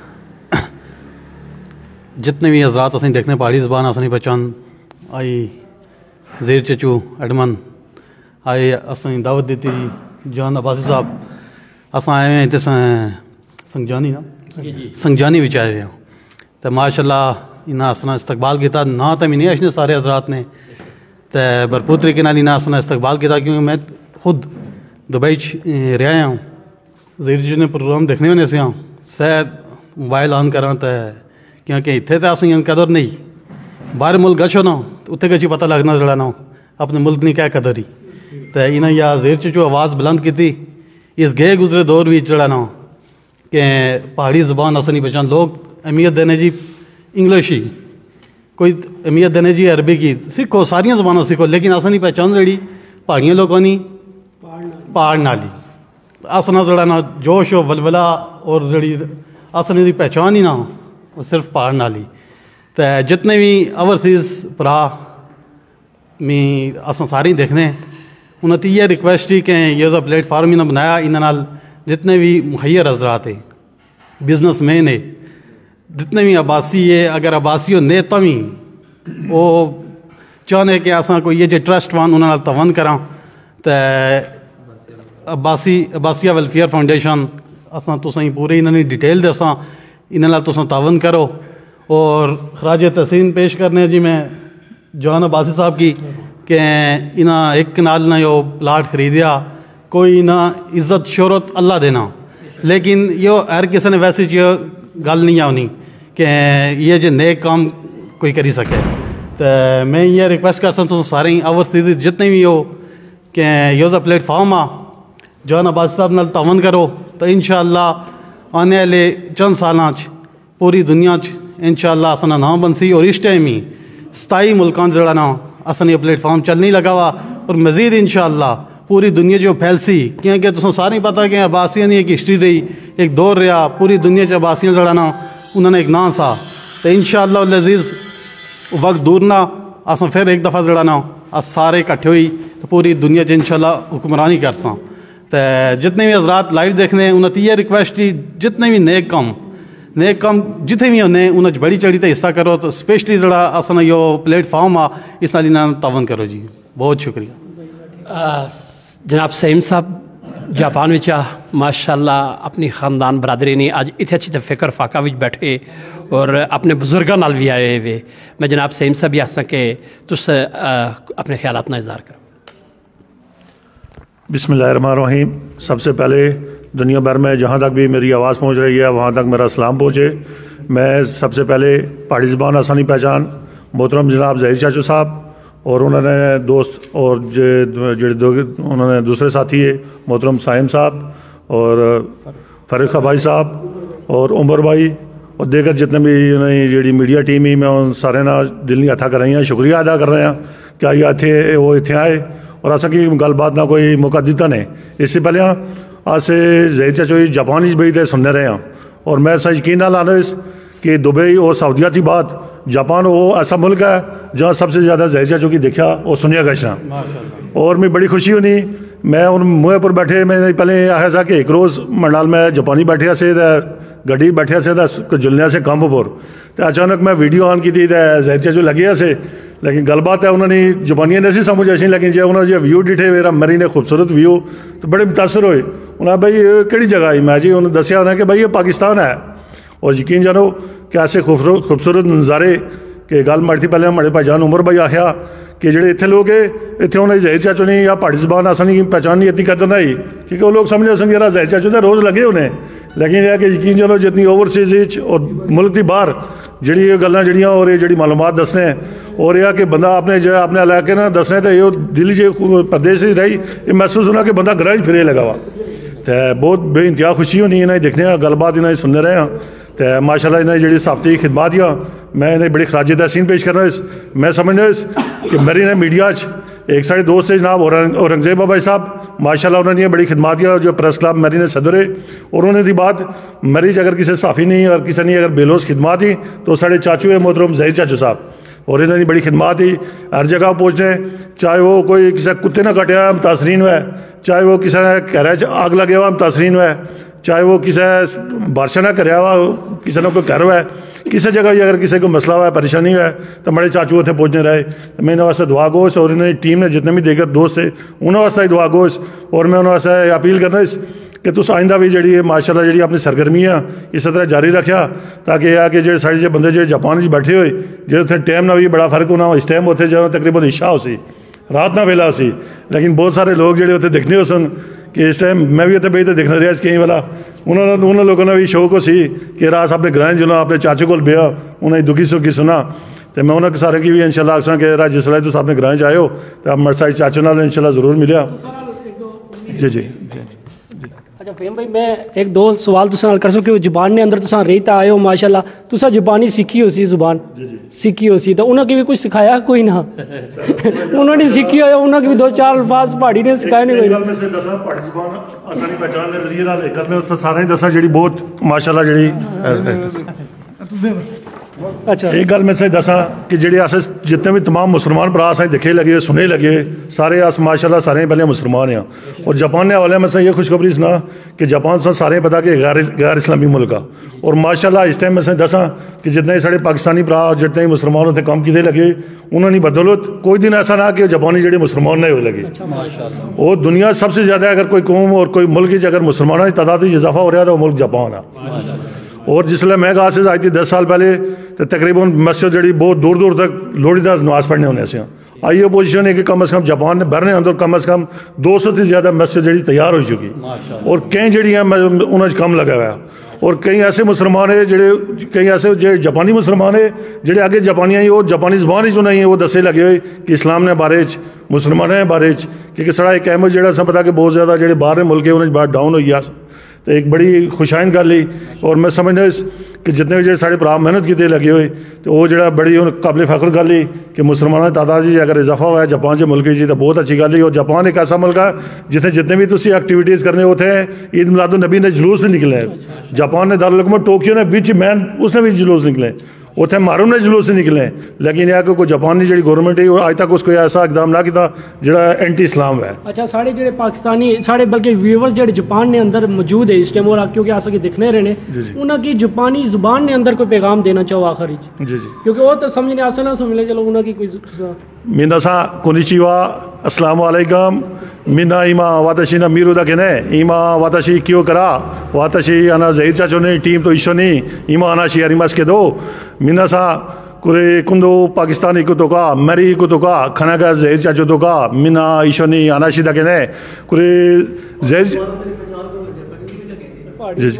جتنے بھی حضرات اصل دیکھنے پہاڑی زبان اصل پہچان آئی زیر چچو ایڈمن آئی اصل دعوت دیتی جان عباسی صاحب اصل آئے ہوئے اتنے سنگجانی نا سنگجانی بچ آئے ہوئے ہیں تو ماشاء اللہ انہیں اصل استقبال کیا نہ تو نہیں اچھنے سارے حضرات نے تو بھرپور طریقے نال انہیں اصل استقبال کیا کیونکہ میں خود دبئی رہا ہوں زیر جی نے پروگرام دیکھنے ہونے سے ہوں شاید موبائل آن کراں تو کیونکہ اتنے تو اصل قدر نہیں باہر ملک گچ ہونا اتنے گچی پتہ لگنا جڑا نا اپنے ملک نہیں کیا قدر ہی تو انہیں یا زیر چچو آواز بلند کی تھی اس گئے گزرے دور بھی جڑا نا کہ پہاڑی زبان اصل نہیں پہچان لوگ اہمیت دینے جی انگلش ہی کوئی اہمیت دینے جی عربی کی سیکھو ساری زبانوں سیکھو لیکن اصل نہیں پہچان جڑی پہاڑیاں لوگوں نے پہاڑ نالی اصل جڑا نا جوش و ولولا اور جڑی اصل دی پہچان ہی نہ وہ صرف پہاڑ نالی تو جتنے بھی اوورسیز پرا میں اصل ساری دیکھنے انہوں نے یہ ریکویسٹ ہی کہ یہ جو پلیٹ فارم انہیں بنایا انہوں جتنے بھی مخیر حضرات ہیں بزنس مین ہے جتنے بھی عباسی ہے اگر عباسی ہو نے تو بھی وہ چاہنے کہ اصل کوئی یہ جو ٹرسٹ وان انہوں نے تعاون کراں تو عباسی عباسیہ ویلفیئر فاؤنڈیشن اصل تسیں پوری انہوں نے ڈیٹیل دساں انہوں تسیں تعاون کرو اور خراج تحسین پیش کرنے جی میں جوان عباسی صاحب کی کہ انہاں ایک کنال نہ یہ پلاٹ خریدیا کوئی نہ عزت شہرت اللہ دینا لیکن یہ ہر کسی نے ویسی چیز گل نہیں آنی کہ یہ جو نیک کام کوئی کری سکے تو میں یہ ریکویسٹ کر سکتا ہوں سارے اوورسیز جتنے بھی ہو کہ یہ جو پلیٹ فارم آ جوان عباسی صاحب نال تعاون کرو تو انشاءاللہ آنے والے چند سالاں پوری دنیا انشاءاللہ اصل نام بنسی اور اس ٹائم ہی ستائی ملکان جڑا نا اصل یہ پلیٹ فارم چل نہیں لگا ہوا اور مزید انشاءاللہ پوری دنیا جو پھیلسی کیونکہ تسیں سارے پتہ کہ عباسیاں کی ایک ہسٹری رہی ایک دور رہا پوری دنیا چ عباسیاں جڑا نا انہوں نے ایک نام سا تو انشاءاللہ العزیز وقت دور نہ اصل پھر ایک دفعہ جڑا نا سارے کٹھے ہوئی تو پوری دنیا چ انشاءاللہ حکمرانی کر ساں تو جتنے بھی حضرات لائیو دیکھنے انہوں نے یہ ریکویسٹ ہی جتنے بھی نیک کام نیک کام جتنے بھی ہونے انہیں بڑی چڑھی تو حصہ کرو تو اسپیشلی جڑا اصل یہ پلیٹ فارم آ اس نال انہاں تعاون کرو جی بہت شکریہ. جناب سیم صاحب جاپان وچ ماشاء اللہ اپنی خاندان برادری نے اج اتنے اچھی تے فکر فاقہ وچ بیٹھے اور اپنے بزرگاں نال بھی آئے ہوئے میں جناب سیم صاحب بھی آساں کہ تس اپنے خیالات نہ اظہار کرو. بسم اللہ الرحمن الرحیم. سب سے پہلے دنیا بھر میں جہاں تک بھی میری آواز پہنچ رہی ہے وہاں تک میرا سلام پہنچے. میں سب سے پہلے پہاڑی زبان آسانی پہچان محترم جناب ظہیر چاچو صاحب اور انہوں نے دوست اور جڑے دو انہوں نے دوسرے ساتھی ہے محترم سائم صاحب اور فرق بھائی صاحب اور عمر بھائی اور دیگر جتنے بھی جڑی میڈیا ٹیم ہی میں ان سارے نہ دل نہیں ہتھا کر رہی ہیں شکریہ ادا کر رہے ہیں کہ یہ اتنے وہ اتنے آئے اور ایسا کی گل بات نہ کوئی موقع دیتا نہیں. اس سے پہلے آج سے ظہیر چاچو جاپان ہی بھی تھے سننے رہے ہیں اور میں ایسا یقین نہ لانا اس کہ دبئی اور سعودیہ کی بات جاپان وہ ایسا ملک ہے جہاں سب سے زیادہ ظہیر چاچو کی دیکھا اور سنیا گشنا اور میں بڑی خوشی ہونی میں ان منہ پر بیٹھے میں پہلے آیا سا کہ ایک روز منڈال میں جاپانی بیٹھے سے گڈی بیٹھے سے جلنے سے کم پر تو اچانک میں ویڈیو آن کی تھی ظہیر چاچو لگے سے لیکن گل بات ہے انہوں نے جاپانیاں نے سی سمجھ ایسی لیکن جب انہوں نے جو ویو ڈٹھے میرا مری نے خوبصورت ویو تو بڑے متاثر ہوئے. انہیں بھائی یہ کہڑی جگہ آئی میں جی انہوں نے دسیا انہیں کہ بھائی یہ پاکستان ہے اور یقین جانو کہ ایسے خوبصورت خوبصورت نظارے کہ گل مڑتی پہلے ہمارے بھائی جان عمر بھائی آخیا کہ جڑے اتنے لوگ ہے اتنے انہیں ظہیر چاچو نہیں یا پہاڑی زبان آسانی پہچان نہیں اتنی قدر نہیں کیونکہ وہ لوگ سمجھے سن یار ظہیر چاچو تو روز لگے انہیں لیکن یہ کہ یقین جانو جتنی اوورسیز اور ملک کی باہر جڑی یہ گلاں جڑیاں اور یہ جڑی معلومات دسنے اور یہ کہ بندہ اپنے جو اپنے علاقے نہ دسنے تو یہ دلی جی پردیش سے رہی یہ محسوس ہونا کہ بندہ گھر پھرے لگا ہوا تو بہت بے انتہا خوشی ہونی انہیں دیکھنے گل بات انہیں سننے رہے ہیں تو ماشاء اللہ انہیں جڑی صحافتی خدمات یا میں انہیں بڑی خراج تحسین پیش کرنا اس میں سمجھنا اس کہ میری نے میڈیا ایک سارے دوست ہے جناب اورنگزیب بابا صاحب ماشاء اللہ انہوں نے بڑی خدمات دیا جو پریس کلب میری نے صدر ہے اور انہوں نے دی بات میری اگر کسی صحافی نہیں اور کسی نے اگر بے لوس خدمات دی تو سارے چاچو ہے محترم ظہیر چاچو صاحب اور انہوں نے بڑی خدمات ہی ہر جگہ پہنچنے، چاہے وہ کوئی کسی کتے نہ کٹیا ہوا متاثرین ہوا ہے، چاہے وہ کسی نے گھر آگ لگے ہوا متاثرین ہوا ہے، چاہے وہ کسی بارشا نہ کریا ہوا کسی نے کوئی گھر ہوا ہے، کسی جگہ بھی اگر کسی کو مسئلہ ہوا ہے پریشانی ہوا ہے تو بڑے چاچو اتنے پہنچنے رہے. میں انہوں واسطے دعا گوش اور انہوں نے ٹیم نے جتنے بھی دیگر دوست تھے انہوں واسطے دعا گوش، اور میں انہوں واسطے اپیل کرنا اس کہ تس آئندہ بھی جڑی ہے ماشاء اللہ جڑی اپنی سرگرمیاں اس طرح جاری رکھا تاکہ یہ کہ جو سارے جو بندے جو جاپان بیٹھے ہوئے جو اتنے ٹائم نہ بھی بڑا فرق ہونا اس ٹائم اتنے جو تقریباً عشاء ہو سی رات نہ ویلا سی، لیکن بہت سارے لوگ جڑے اتنے دیکھنے ہو سن کہ اس ٹائم میں بھی اتنے بھائی دیکھنا رہا اس کہیں والا انہوں نے انہوں لوگوں نے بھی شوق ہو سی کہ راس اپنے گرائیں جو اپنے چاچے کو بیا انہیں دکھی سکھی سنا تو میں انہوں نے سارے کی بھی ان شاء اللہ آخساں کہ راج جس طرح تو اپنے گرائیں چاہے ہو تو آپ میرے سارے چاچوں نال ان شاء اللہ ضرور ملیا. جی جی اچھا فہیم بھائی میں ایک دو سوال تساں نال کر سکو کہ زبان نے اندر تساں رہتا آئے ہو ماشاءاللہ تساں زبانی سیکھی ہو سی زبان سیکھی ہو سی تو انہوں کی بھی کچھ سکھایا کوئی نہ انہوں نے سیکھی ہو انہوں کی بھی دو چار الفاظ پہاڑی نے سکھائے نہیں کوئی. میں سے دسا پہاڑی زبان آسانی پہچان کے ذریعے نال ایک گل میں اس سارے دسا جڑی بہت ماشاءاللہ جڑی اچھا ایک گل میں سے دسا کہ جڑے اس جتنے بھی تمام مسلمان برا اسیں دیکھے لگے سنے لگے سارے اس ماشاءاللہ سارے پہلے مسلمان ہیں، اور جاپان کے حوالے میں سے یہ خوشخبری سنا کہ جاپان سے سارے پتا کہ غیر غیر اسلامی ملک ہے، اور ماشاءاللہ اس ٹائم میں سے دسا کہ جتنے سارے پاکستانی برا جتنے مسلمان اتنے کام کیتے لگے انہوں نے بدولت کوئی دن ایسا نہ کہ جاپانی جڑے مسلمان نہیں ہو لگے. اور دنیا سب سے زیادہ اگر کوئی قوم اور کوئی ملک اگر مسلمانوں کی تعداد اضافہ ہو رہا ہے تو وہ ملک جاپان ہے. اور جس لئے میں کہا سے آئی تھی دس سال پہلے تو تقریباً مسجد جڑی بہت دور دور تک لوڑی دا نماز پڑھنے ہونے سے آئی پوزیشن ہے کہ کم از کم جاپان نے بھرنے اندر کم از کم دو سو سے زیادہ مسجد جڑی تیار ہو چکی، اور کئی جڑی ہیں انہوں نے کم لگا ہوا ہے، اور کئی ایسے مسلمان ہیں جڑے کئی ایسے جو جاپانی مسلمان ہیں جڑے آگے جاپانی ہیں وہ جاپانی زبان ہی جو نہیں ہے وہ دسے لگے ہوئے کہ اسلام نے بارے مسلمان ہیں بارے کیونکہ سڑا ایک احمد جڑا سا پتا کہ بہت زیادہ جڑے باہر ملک ہیں انہیں بہت ڈاؤن ہو گیا تو ایک بڑی خوشائند گل لی. اور میں سمجھنا اس کہ جتنے بھی جڑے سارے برا محنت کیتے لگے ہوئے تو وہ جڑا بڑی قابل فخر گل لی کہ مسلمانوں کی تعداد جی اگر اضافہ ہوا ہے جاپان کے ملک جی تو بہت اچھی گل لی. اور جاپان ایک ایسا ملک ہے جتنے جتنے بھی تسی ایکٹیویٹیز کرنے ہوتے ہیں عید میلاد النبی نے جلوس نہیں نکلے، جاپان نے دارالحکومت ٹوکیو نے بیچ مین اس نے بھی جلوس نکلے، اتنے معروم نے جلوس سے نکلے، لیکن یہ کہ کوئی جاپانی جڑی گورنمنٹ ہے وہ آج تک اس کو ایسا اقدام نہ کیتا جڑا اینٹی اسلام ہے. اچھا سارے جڑے پاکستانی سارے بلکہ ویورز جڑے جاپان نے اندر موجود ہے اس ٹائم اور کیونکہ آسا کہ دکھنے رہنے انہاں کی جاپانی زبان نے اندر کوئی پیغام دینا چاہو آخری جی جی کیونکہ وہ تو سمجھنے آسا نہ سمجھ لے چلو انہاں کی کوئی میناسا کونیچیوا السلام علیکم مینا ایما واتشی نا میرو دا کنے ایما واتشی کیو کرا واتشی انا زہیر چاچو نے ٹیم تو ایشو نہیں ایما انا شی اریماس کے دو میناسا کورے کندو پاکستانی کو تو کا مری کو تو کا کھانا کا زہیر چاچو تو کا مینا ایشو نہیں انا شی دا کنے کورے زہیر جی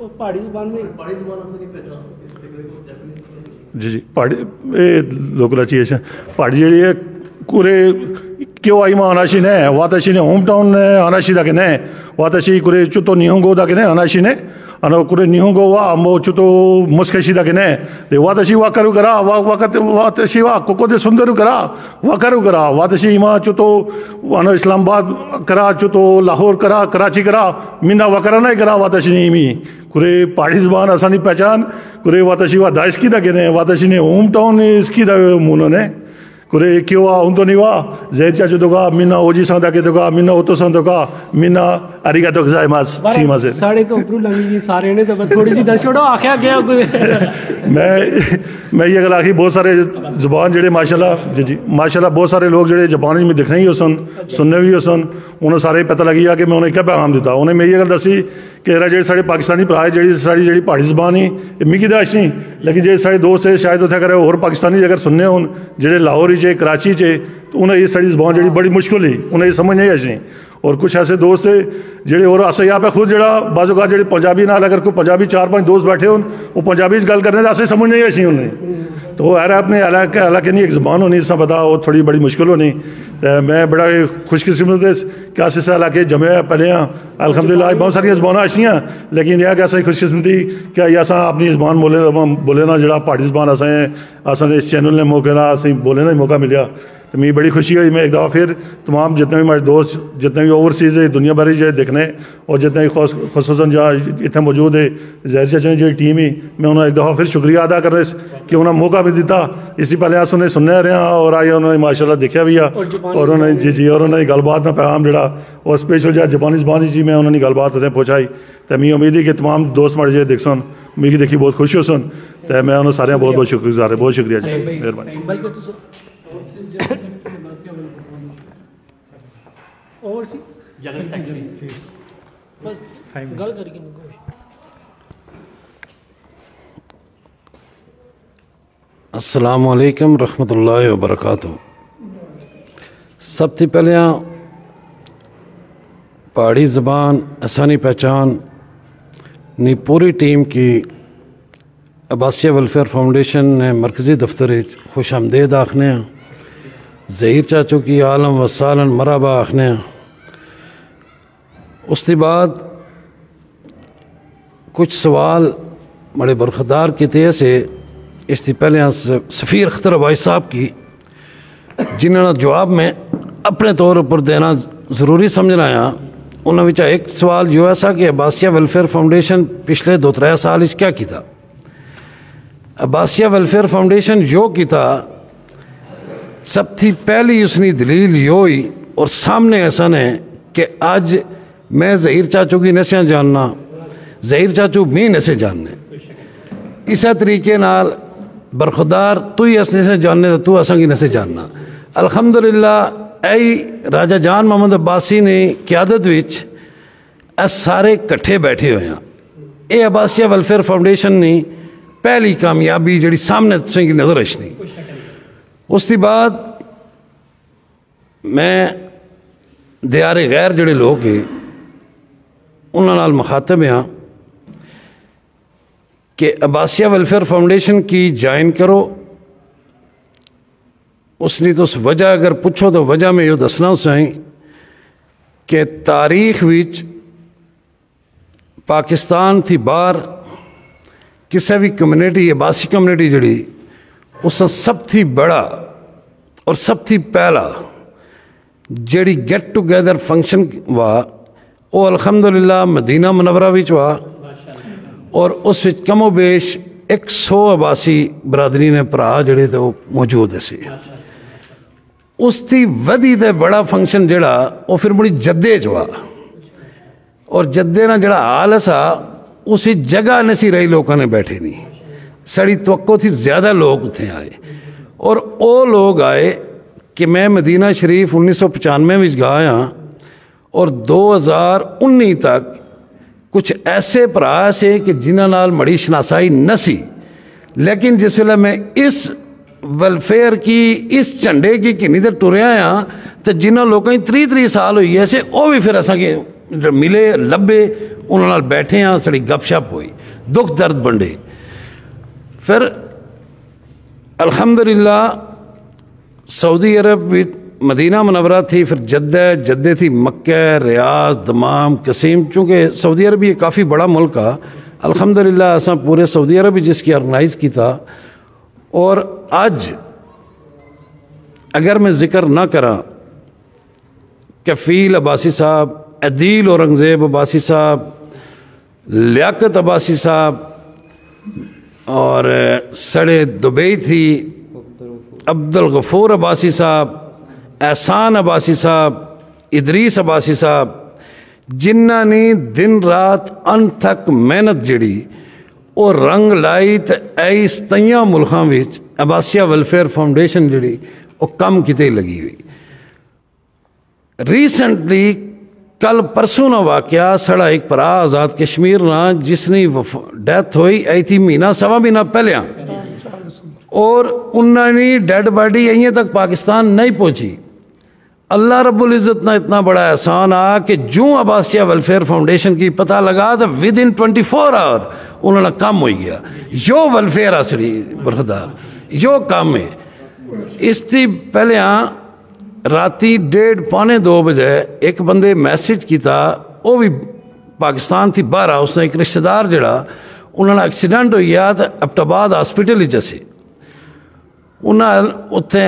جی جی پہاڑی لوکل اچھی پہاڑی جڑی ہے کورے کیوں آئی ماں اناشی نے واتشی نے ہوم ٹاؤن نے اناشی دا کے نے واتشی کورے چوتو نیہونگو دا کے نے اناشی نے انو کورے نیہونگو وا مو چوتو مسکشی دا کے نے دے واتشی وا کرو کرا وقت واتشی وا کوکو دے سندرو کرا وا کرو کرا واتشی ماں چوتو انو اسلام آباد کرا چوتو لاہور کرا کراچی کرا مینا وکرا نہیں کرا واتشی نہیں می کورے پہاڑی زبان آسانی پہچان کورے واتشی وا دائسکی دا کے نے واتشی نے ہوم ٹاؤن اس کی دا مونو نے کورے کیوں آ ان تو نہیں وا زہر چاچو تو کا مینا اوجی سان دا کے تو کا مینا اوتو سان تو کا مینا اریگاتو گزائیماس سیما سے ساڑھے تو اوپرو لگی سارے نے تو تھوڑی سی دس چھوڑو آخیا گیا کوئی میں میں یہ گل آخی بہت سارے زبان جڑے ماشاءاللہ جی جی ماشاءاللہ بہت سارے لوگ جڑے جاپان میں دکھنے ہی ہو سن سننے بھی ہو سن انہوں سارے پتہ لگی ہے کہ میں انہیں کیا پیغام دیتا انہیں میں یہ گل دسی کہ جڑے سارے پاکستانی برائے جڑی ساری جڑی پہاڑی زبان ہی مکی داش نہیں لیکن جڑے سارے دوست ہے شاید اتنے کرے اور پاکستانی اگر سننے ہون جڑے لاہور ہی چے کراچی چے تو انہیں یہ ساری زبان جڑی بڑی مشکل ہی انہیں یہ سمجھ نہیں آئی. اور کچھ ایسے دوست ہیں جڑے اور ایسے یہاں پہ خود جڑا بعض اوقات جڑے پنجابی نال اگر کوئی پنجابی چار پانچ دوست بیٹھے ہوں وہ پنجابی گل کرنے ایسے سمجھ نہیں آئی انہیں تو وہ ایرا اپنے علاقے علاقے نہیں ایک زبان ہونی اس سے پتا وہ تھوڑی بڑی مشکل ہونی. میں بڑا خوش قسمت کہ ایسے سے علاقے جمع پہلے ہیں الحمدللہ بہت ساری زبان آئی ہیں لیکن یہ کہ ایسا خوش قسمتی کہ یہ ایسا اپنی زبان بولے بولے نا جڑا پہاڑی زبان ایسا ہے ایسا اس چینل نے موقع نہ ایسے بولے نا موقع ملیا تو مجھے بڑی خوشی ہوئی. میں ایک دفعہ پھر تمام جتنے بھی ہمارے دوست جتنے بھی اوورسیز ہے دنیا بھر جو دیکھنے اور جتنے خصوصاً جہاں اتنے موجود ہے ظاہر چاچا جو ٹیم ہی میں انہوں نے ایک دفعہ پھر شکریہ ادا کرنے کہ انہوں نے موقع بھی دیتا. اس لیے پہلے اس نے سننے رہے اور آئے انہوں نے ماشاء اللہ دیکھا بھی ہے اور انہوں نے جی جی اور انہوں نے گل بات کا پیغام جڑا اور اسپیشل جہاں جاپانی زبان جی میں انہوں نے گل بات پہنچائی. تو میں امید ہے کہ تمام دوست مارے جی دیکھ سن میری دیکھی بہت خوش ہو سن. تو میں انہوں سارے بہت بہت شکر گزار ہے. بہت شکریہ جی مہربانی. السلام علیکم رحمۃ اللہ وبرکاتہ. سب سے پہلے پہاڑی زبان آسانی پہچان نی پوری ٹیم کی عباسیہ ویلفیئر فاؤنڈیشن نے مرکزی دفتر خوش آمدید آخنے ہیں. ظہیر چاچو کی عالم و سالن مرحبا آخنے ہیں. اس کے بعد کچھ سوال بڑے برخدار کیتے سے اس سے پہلے سفیر اختر عباسی صاحب کی جنہوں نے جواب میں اپنے طور پر دینا ضروری سمجھنا آیا. انہوں نے ایک سوال جو ایسا کہ عباسیہ ویلفیئر فاؤنڈیشن پچھلے دو ترے سال اس کیا کیتا. عباسیہ ویلفیئر فاؤنڈیشن جو کیتا سب تھی پہلی اس نے دلیل یہ ہوئی اور سامنے ایسا نے کہ آج میں ظہیر چاچو کی نسیاں جاننا ظہیر چاچو بھی نسے جاننے اسی طریقے نال برخدار تو ہی اس نسے جاننے تو اساں کی نسے جاننا. الحمدللہ اے راجہ جان محمد عباسی نے قیادت وچ اس سارے کٹھے بیٹھے ہوئے ہیں. اے عباسیہ ویلفیئر فاؤنڈیشن نے پہلی کامیابی جڑی سامنے تسیں کی نظر اشنی. اس کے بعد میں دیار غیر جڑے لوگ ہیں انہوں نال مخاطب ہاں کہ عباسیہ ویلفیئر فاؤنڈیشن کی جوائن کرو. اس نے تو اس وجہ اگر پوچھو تو وجہ میں یہ دسنا چاہیں کہ تاریخ وچ پاکستان تھی باہر کسی بھی کمیونٹی عباسی کمیونٹی جڑی اس سے سب تھی بڑا اور سب تھی پہلا جڑی گیٹ ٹوگیدر فنکشن وا وہ الحمدللہ مدینہ منورہ وچ وا اور اس وچ کم و بیش ایک سو عباسی برادری نے پرا جڑے تو موجود سی. اس تھی ودی تے بڑا فنکشن جڑا وہ پھر بڑی جدے چوا اور جدے نا جڑا حال سا اسی جگہ نسی رہی لوگوں نے بیٹھے نہیں. سڑی توقع تھی زیادہ لوگ اتنے آئے اور وہ لوگ آئے کہ میں مدینہ شریف انیس سو پچانوے میں گیا اور دو ہزار انی تک کچھ ایسے پرا سے کہ جنہوں نال مڑی شناسائی نہ سی. لیکن جس ویلے میں اس ویلفیئر کی اس جھنڈے کی کنی دیر ٹریا ہاں تو جنہوں لوگوں تری تری سال ہوئی ایسے وہ بھی پھر ایسا کہ ملے لبے انہوں نال بیٹھے ہاں سڑی گپ شپ ہوئی دکھ درد بنڈے. پھر الحمدللہ سعودی عرب مدینہ منورہ تھی پھر جدہ جدے تھی مکہ ریاض دمام قسیم چونکہ سعودی عرب یہ کافی بڑا ملک ہے. الحمدللہ اساں پورے سعودی عرب جس کی آرگنائز کی تھا. اور آج اگر میں ذکر نہ کرا کفیل عباسی صاحب عدیل اورنگزیب عباسی صاحب لیاقت عباسی صاحب اور سڑے دبئی تھی عبد الغفور عباسی صاحب احسان عباسی صاحب ادریس عباسی صاحب جنہ نے دن رات ان تک محنت جڑی اور رنگ لائی تو اے ستیاں ملکاں وچ عباسیہ ویلفیئر فاؤنڈیشن جڑی وہ کم کتے لگی ہوئی. ریسنٹلی کل پرسوں نہ واقعہ سڑا ایک پرا آزاد کشمیر نہ جس نے ڈیتھ ہوئی آئی تھی مہینہ سوا مہینہ پہلے اور انہوں نے ڈیڈ باڈی یہیں تک پاکستان نہیں پہنچی. اللہ رب العزت نے اتنا بڑا احسان آ کہ جو عباسیہ ویلفیئر فاؤنڈیشن کی پتہ لگا تو within twenty four hour انہوں نے کام ہوئی گیا. جو ویلفیئر آسڑی برخدار جو کام ہے اس تھی پہلے ہاں راتی ڈیڑھ پونے دو بجے ایک بندے میسج کیتا وہ بھی پاکستان تھی باہر اس نے ایک رشتہ دار جڑا انہوں نے ایکسیڈنٹ ہوئی ہے تو ابٹاباد ہاسپٹل ہی جیسے انہیں اتنے